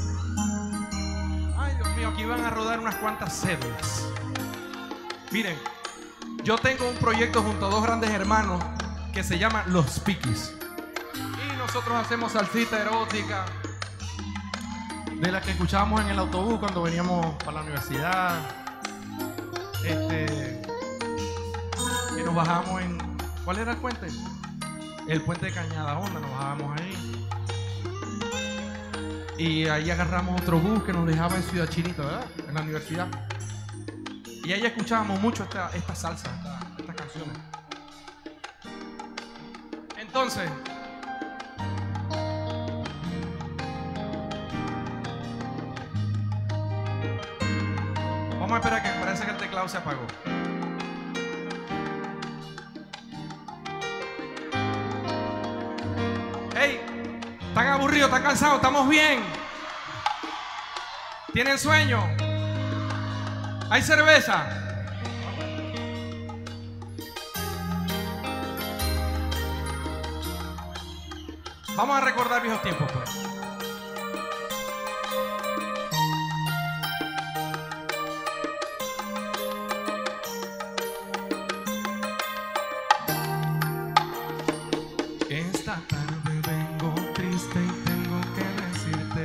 Ay, Dios mío, aquí van a rodar unas cuantas cédulas. Miren, yo tengo un proyecto junto a dos grandes hermanos que se llama Los Piquis. Y nosotros hacemos salsita erótica, de las que escuchábamos en el autobús cuando veníamos para la universidad. Este, que nos bajamos en... ¿Cuál era el puente? El puente de Cañada Honda, nos bajábamos ahí. Y ahí agarramos otro bus que nos dejaba en Ciudad Chinita, ¿verdad? En la universidad. Y ahí escuchábamos mucho esta, esta salsa, esta, estas canciones. Entonces... Vamos a esperar, que parece que el teclado se apagó. ¡Hey! ¿Están aburridos? ¿Están cansados? ¿Estamos bien? ¿Tienen sueño? ¿Hay cerveza? Vamos a recordar viejos tiempos, pues. Esta tarde vengo triste y tengo que decirte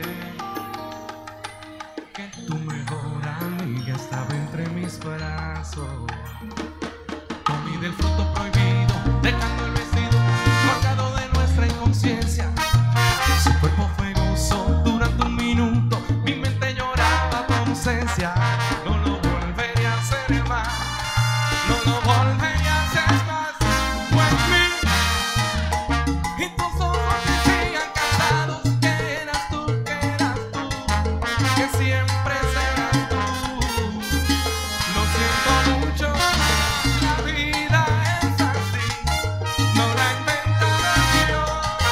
que tu mejor amiga estaba entre mis brazos. Comí del fruto prohibido, dejando el vestido colgado de nuestra inconsciencia. Su cuerpo fue gozo durante un minuto, mi mente lloraba tu ausencia. No lo volveré a hacer más, no lo volveré a hacer más. Pues mi y tus ojos decían cansados que eras tú, que eras tú, que siempre serás tú. Lo siento mucho, la vida es así, no la inventaré yo.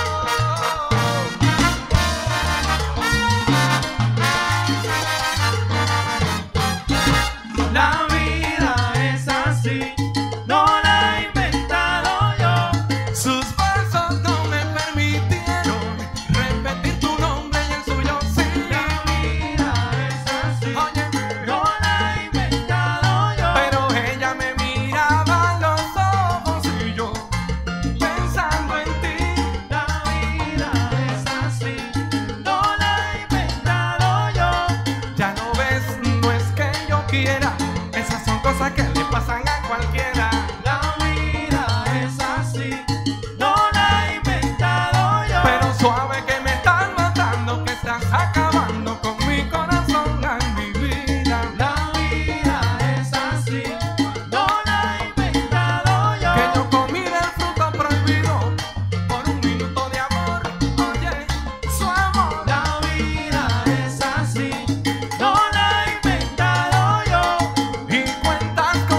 La vida es así, no la he inventado yo. Sus versos no me permitieron repetir tu nombre y el suyo, sí. La vida es así, oye, no la he inventado yo. Pero ella me miraba a los ojos y yo pensando en ti. La vida es así, no la he inventado yo. Ya no ves, no es que yo quiera, esas son cosas que le pasan a cualquiera. La vida es así, no la he inventado yo. Pero suave que me estás matando, que estás acabando con mi corazón, ay, mi vida. La vida es así, no la he inventado yo. Que yo comí del fruto prohibido por un minuto de amor, oye, su amor. La vida es así, no la he inventado yo. Y cuentas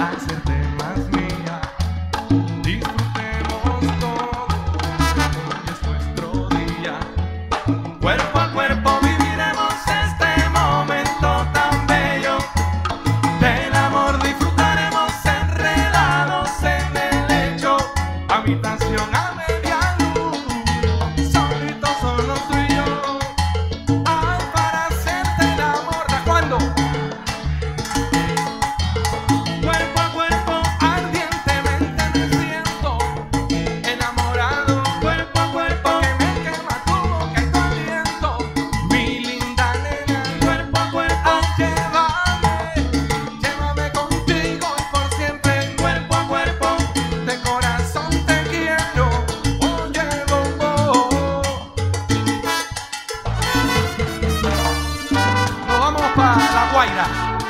hacerte más mía. Disfrutemos todo, hoy es nuestro día. Cuerpo a cuerpo viviremos este momento tan bello. Del amor disfrutaremos enredados en el lecho. Habitación a media luz, solitos solo tú y yo. Ay, para hacerte el amor. ¿De cuándo? Cuerpo a cuerpo, ardientemente me siento enamorado. Cuerpo a cuerpo, que me quema tu boca y tu aliento. Mi linda nena, cuerpo a cuerpo, llévame, llévame contigo y por siempre. Cuerpo a cuerpo, de corazón te quiero. Oye, bobo. Nos vamos para La Guaira.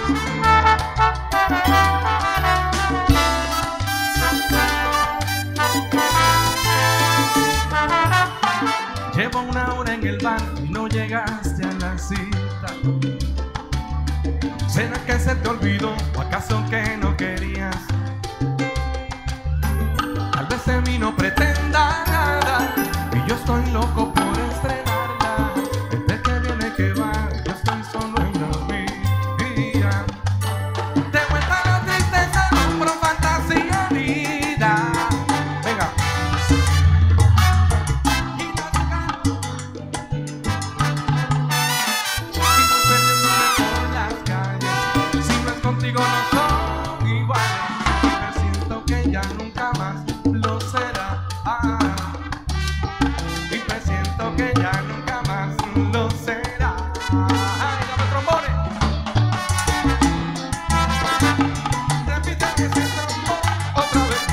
Llevo una hora en el bar y no llegaste a la cita. ¿Será que se te olvidó o acaso que no querías? Tal vez de mí no pretenda nada y yo estoy loco por estrenarla. Desde que viene que va, yo estoy solo en la vida. De vuelta a la tristeza, compro fantasía herida. Venga. Sigo perdiéndome por las calles. Si no es contigo no son iguales. Y me siento que ya nunca más lo será. Ah. Y presiento que ya nunca más lo será. Ay, dame trombones. Repite ese trombón otra vez.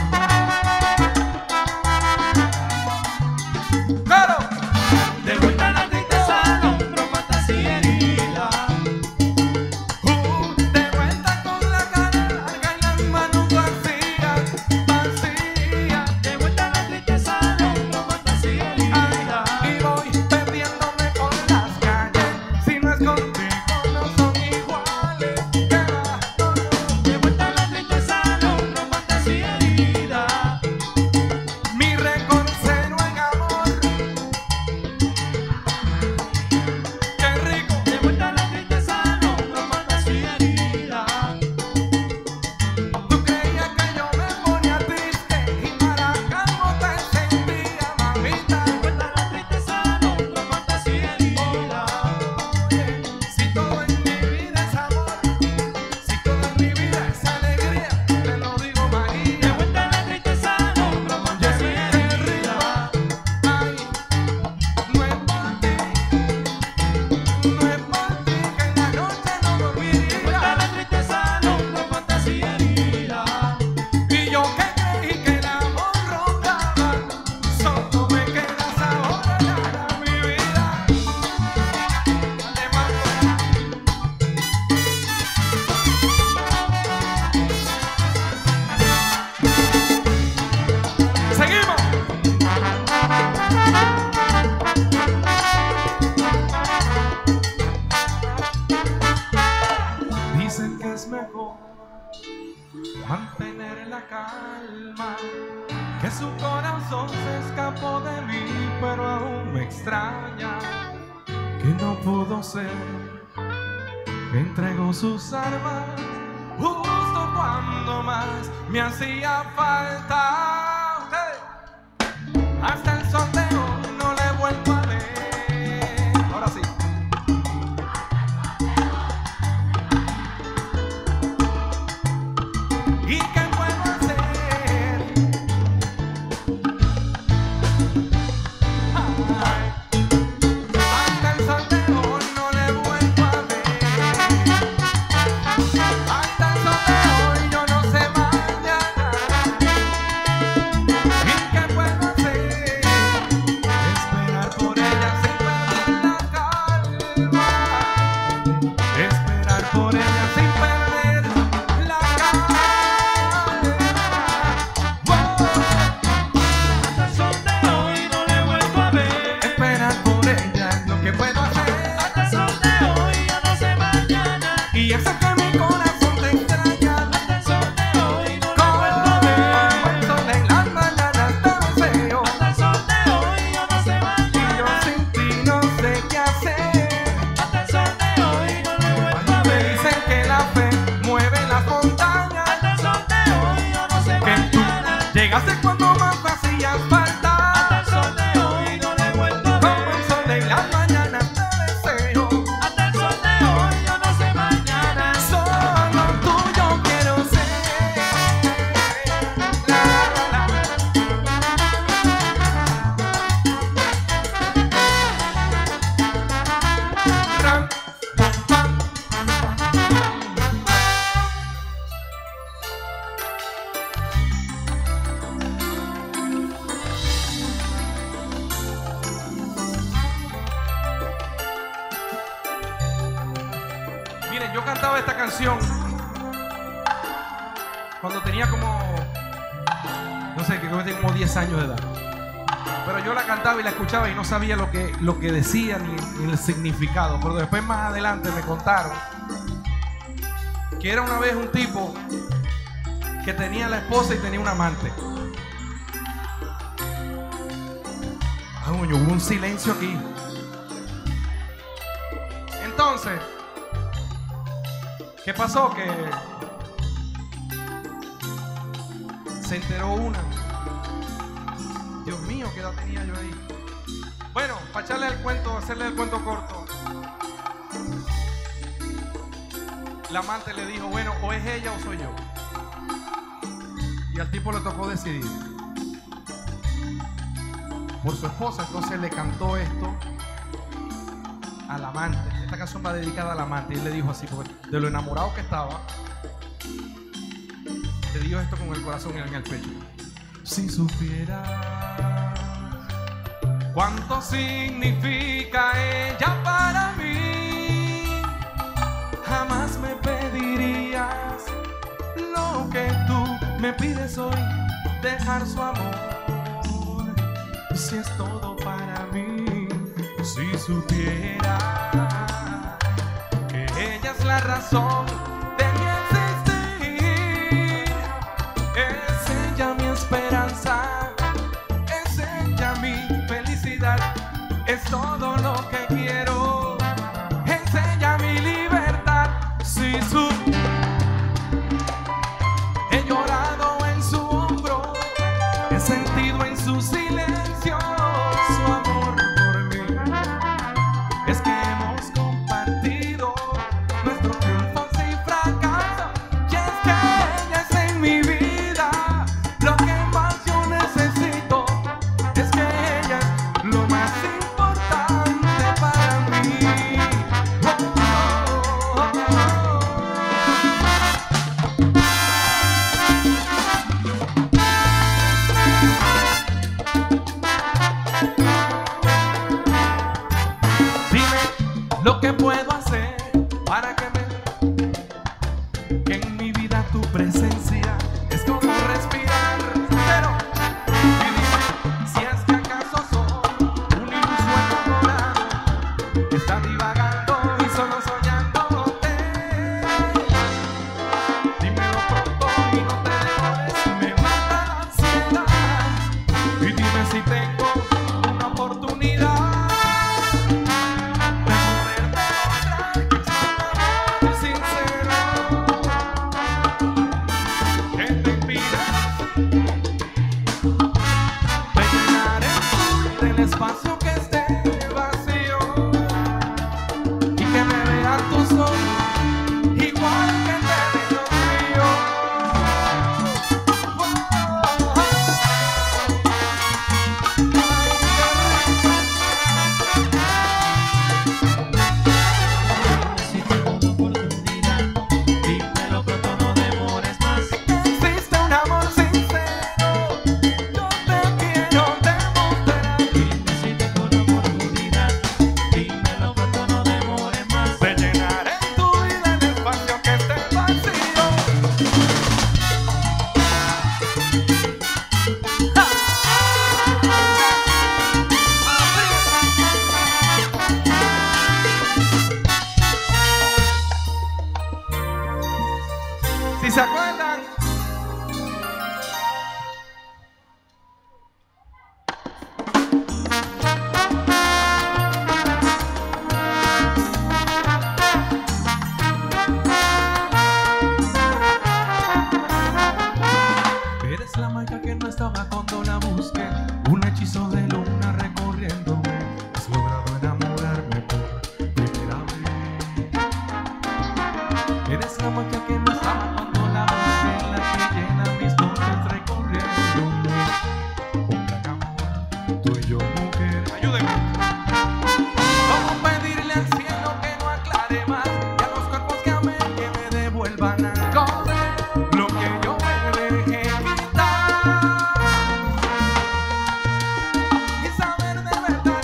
¡Claro! De vuelta a la tristeza, compro fantasía herida. Uh, de vuelta con la cara larga y las manos vacías, vacías. De vuelta a la tristeza, compro fantasía herida. Y voy perdiéndome por las calles. Si no es contigo no son iguales. Que va, no, no. De vuelta a la tristeza, compro fantasía herida. Mi récord cero en amor. Qué rico. De vuelta a la tristeza, compro fantasía herida. Tú creías que yo me ponía triste y para calmo te sentía, mamita. De vuelta a la tristeza, compro fantasía herida. Oye, si todo en mi vida es amor, si todo en mi vida es alegría, te lo digo, María. De vuelta a la tristeza, compro fantasía herida. Ay, no es por ti, no es por ti que en la noche no dormiría. De vuelta a la tristeza, compro fantasía herida. Y yo que creí que el amor rondaba, solo me quedas ahora para mi vida. Además, seguimos. Dicen que es mejor mantener la calma, que su corazón se escapó de mí, pero aún me extraña que no pudo ser, que entregó sus armas justo cuando más me hacía falta. Hey. Hasta el sol de hoy no le he vuelto a ver. Ahora sí. ¿Y qué puedo hacer? Ay. Hasta el sol de hoy no le he vuelto a ver. Hasta el sol de hoy yo no sé mañana. ¿Y qué puedo hacer? canción cuando tenía como, no sé, creo que tenía como diez años de edad. Pero yo la cantaba y la escuchaba y no sabía lo que, lo que decía ni, ni el significado. Pero después más adelante me contaron que era una vez un tipo que tenía la esposa y tenía un amante. Ah, coño, hubo un silencio aquí. Entonces, ¿qué pasó? Que se enteró una. Dios mío, ¿qué edad tenía yo ahí? Bueno, para echarle el cuento, hacerle el cuento corto. La amante le dijo, bueno, o es ella o soy yo. Y al tipo le tocó decidir por su esposa. Entonces le cantó esto al amante. Esta canción va dedicada al amante. Y él le dijo así, porque de lo enamorado que estaba, le dio esto con el corazón en el pecho. Si supieras cuánto significa ella para mí, jamás me pedirías lo que tú me pides hoy, dejar su amor. Si es todo para mí, si supieras que ella es la razón de mi existir, es ella mi esperanza, es ella mi felicidad, es todo lo que quiero, es ella mi libertad. Si su he llorado en su hombro, he sentido en su silencio su amor por mí. Es que hemos compartido nuestros triunfos y fracasos, y es que ella es en mi vida lo que más yo necesito. Es que ella es lo más importante para mí. Oh, oh, oh, Dime lo que puedo hacer para que me que en mi vida tu presencia es como respirar. Pero y dime si es que acaso soy un iluso enamorado que está divagando y solo soñándote. Dímelo pronto y no te demores, me mata la ansiedad. Y dime si tengo una oportunidad de poder demostrar que es un amor sincero, que te pidas de llenar en tu vida el espacio que esté vacío, y que me vean tus ojos igual que te ven los míos. Oh, oh, oh. Si tengo una oportunidad, dímelo pronto, no demores más. Existe un amor sincero, yo te quiero demostrar. Dime si tengo una oportunidad, dímelo pronto, no demores más. De llenar en tu vida el espacio que esté vacío. Si se acuerdan, eres la marca que no estaba cuando la busqué, un hechizo de luna recorriéndome, has logrado enamorarme por primera vez. Eres la marca que no estaba cuando la busqué, la que llena mis noches recorriéndome. Un gran amor, tú y yo, mujer. Ayúdeme. ¿Cómo pedirle al cielo que no aclare más, y a los cuerpos que amé que me devuelvan algo de lo que yo me dejé quitar? Y saber de verdad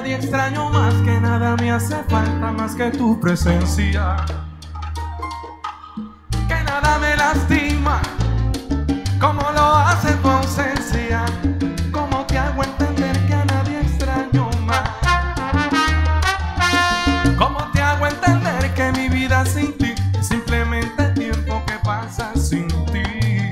nadie extraño más, que nada me hace falta más que tu presencia, que nada me lastima como lo hace tu ausencia. ¿Cómo te hago entender que a nadie extraño más? ¿Cómo te hago entender que mi vida sin ti es simplemente tiempo que pasa sin ti?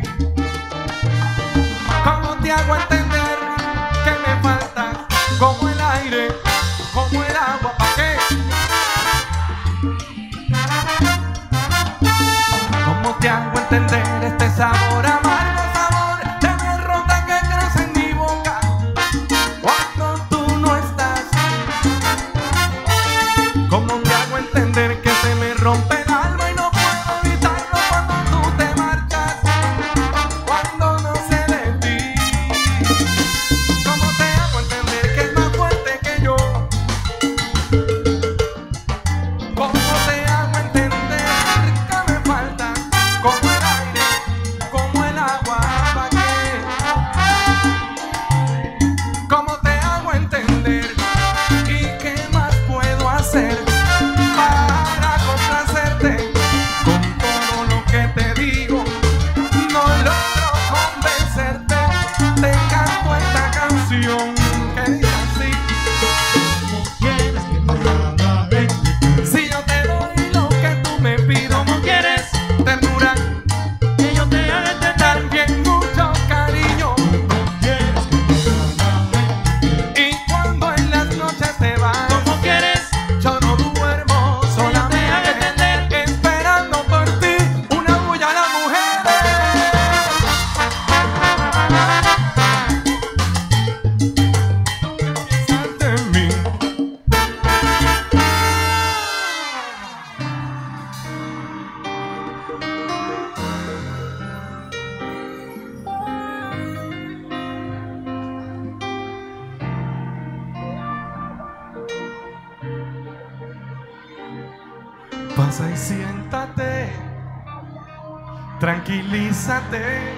¿Cómo te hago entender que me faltas como el aire, como el agua? ¿Para qué? ¿Cómo te hago entender este sabor amargo, sabor de derrota que crece en mi boca cuando tú no estás? ¿Cómo te hago entender que se me rompe el alma y no puedo evitarlo cuando tú te marchas, cuando no sé de ti? ¿Cómo te hago entender que es más fuerte que yo? ¿Cómo te hago entender que me falta como el aire, como el agua? ¿Para qué? ¿Cómo te hago entender? ¿Y qué más puedo hacer para complacerte con todo lo que te digo? No logro convencerte. Te canto esta canción que dice así: ¿Quieres que te haga? si yo te doy lo que tú me pides, ¿Cómo quieres ternura, que yo te haga entender? también mucho cariño. ¿Quieres que te haga? Y cuando en las noches te vas, ¿Cómo quieres yo no duermo solamente entender? esperando por ti. Una bulla a las mujeres. Piensas de mí. Pasa y siéntate, tranquilízate.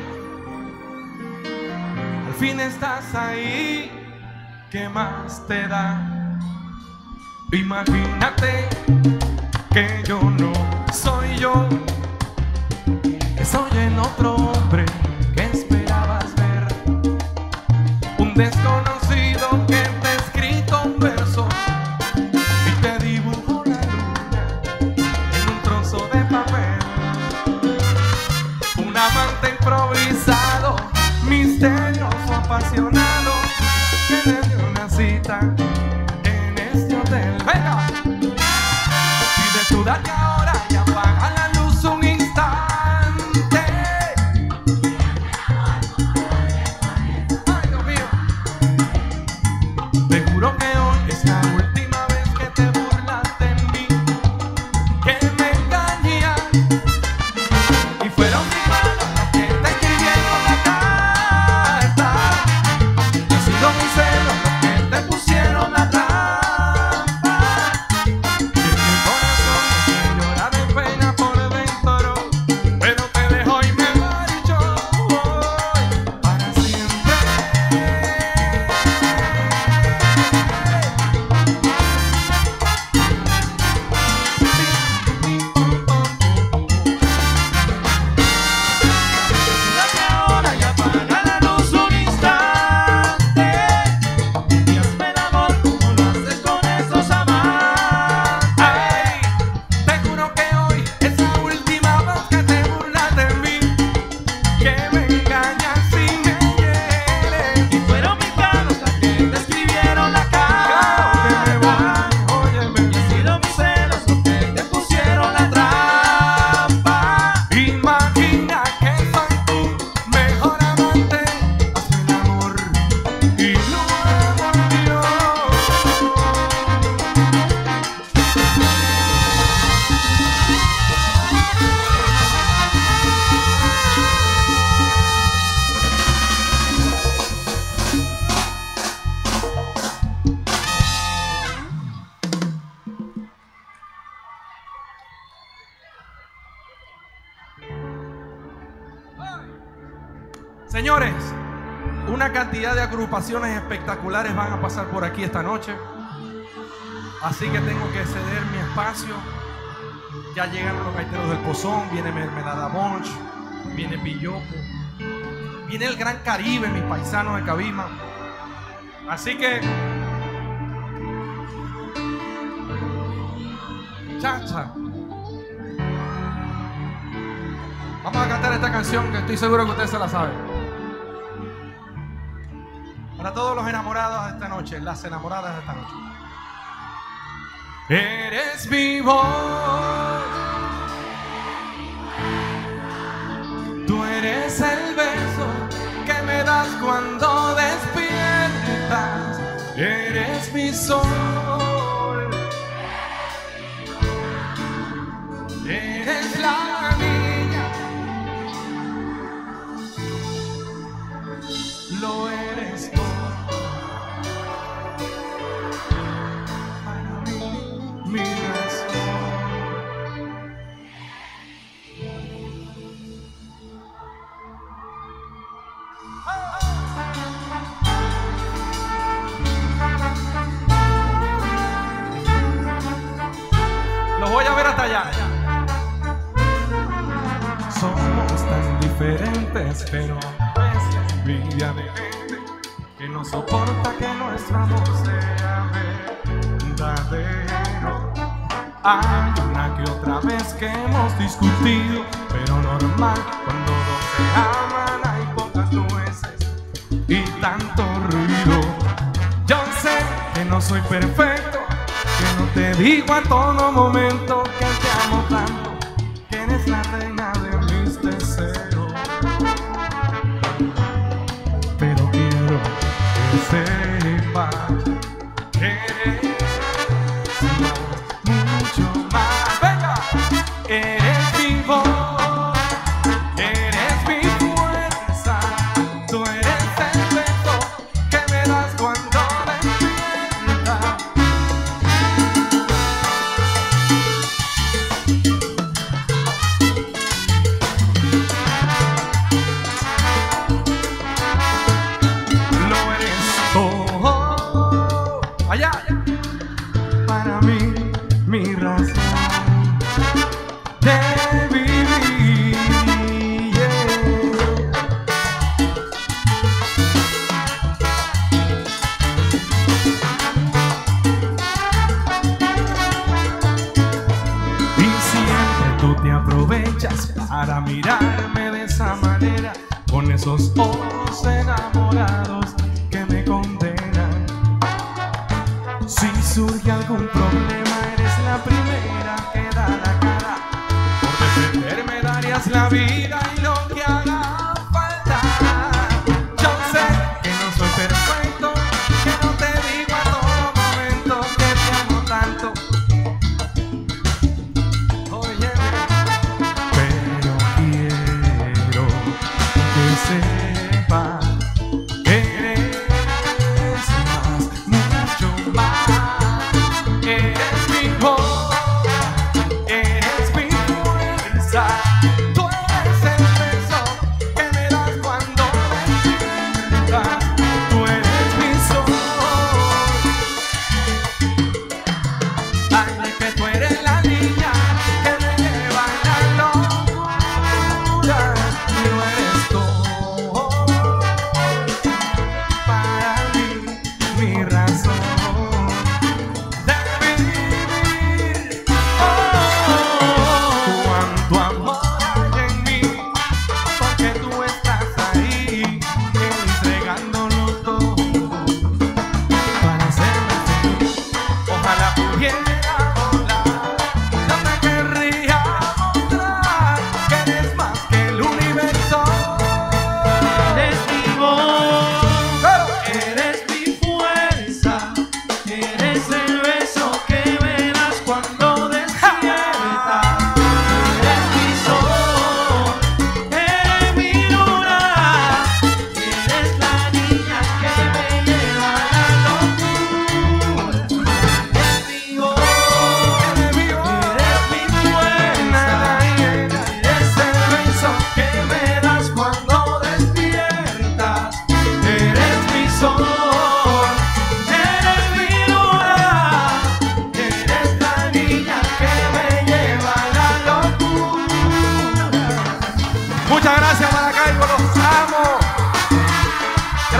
Al fin estás ahí, ¿qué más te da? Imagínate que yo no soy yo, que soy el otro hombre que esperabas ver, un desconocido que te ha escrito un verso y te dibujo la luna en un trozo de papel. Un amante improvisado, misterioso, apasionado, que le dio una cita en este hotel. ¡Venga! Y desnúdate ahora y apaga la luz un instante. ¡Ay, Dios mío! Te juro que hoy es la última vez que te burlas de mí, que me engañas. Y fueron mis manos las que te escribieron la carta, y ha sido mis celos los que te pusieron la trampa. Y mi corazón me llora de pena por dentro, pero te dejo y me marcho hoy para siempre. Date ahora y apaga la luz un instante y hazme el amor como lo haces con esos amantes. Ay, te juro que hoy es la última vez que te burlas de mí, que me engañas y me hieres. Y fueron mis manos las que te escribieron la Claro que me carta, voy, óyeme. y ha sido mis celos los que te pusieron la trampa. Imagina que soy tu mejor amante, hazme el amor y luego adiós. Señores, una cantidad de agrupaciones espectaculares van a pasar por aquí esta noche. Así que tengo que ceder mi espacio. Ya llegaron los gaiteros del Pozón, viene Mermelada Bunch, viene Pillopo, viene el Gran Caribe, mis paisanos de Cabima. Así que, chacha, vamos a cantar esta canción que estoy seguro que ustedes se la saben. Para todos los enamorados de esta noche, las enamoradas de esta noche. Eres mi voz, tú eres el beso que me das cuando despiertas, eres mi sol, eres la niña, lo eres tú. Mi los voy a ver hasta allá. Somos tan diferentes, pero es envidia de gente que no soporta que nuestro amor sea verdadero. Hay una que otra vez que hemos discutido, pero normal, cuando dos se aman hay pocas nueces y tanto ruido. Yo sé que no soy perfecto, que no te digo a todo momento que te amo tanto, que eres la reina de mis deseos. Pero quiero que sepas que eres mucho más. Venga, eres mi voz, eres mi fuerza, tú eres el beso que me das cuando despiertas. Lo eres todo, allá, allá. Para mí, mi razón de vivir, yeah. Y siempre tú te aprovechas para mirarme de esa manera, con esos ojos enamorados que me condenan. Si surge algún problema, eres la primera que da la cara. Por defenderme darías la vida y lo que haga falta. Yo sé que no soy perfecto, que no te digo a todo momento que te amo tanto. Oye, pero quiero que sepas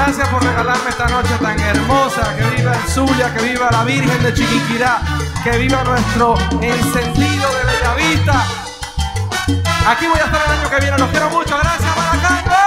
Gracias por regalarme esta noche tan hermosa. Que viva el Zulia, que viva la Virgen de Chiquinquirá, que viva nuestro encendido de Bellavista. Aquí voy a estar el año que viene. Los quiero mucho. Gracias, Maracaibo.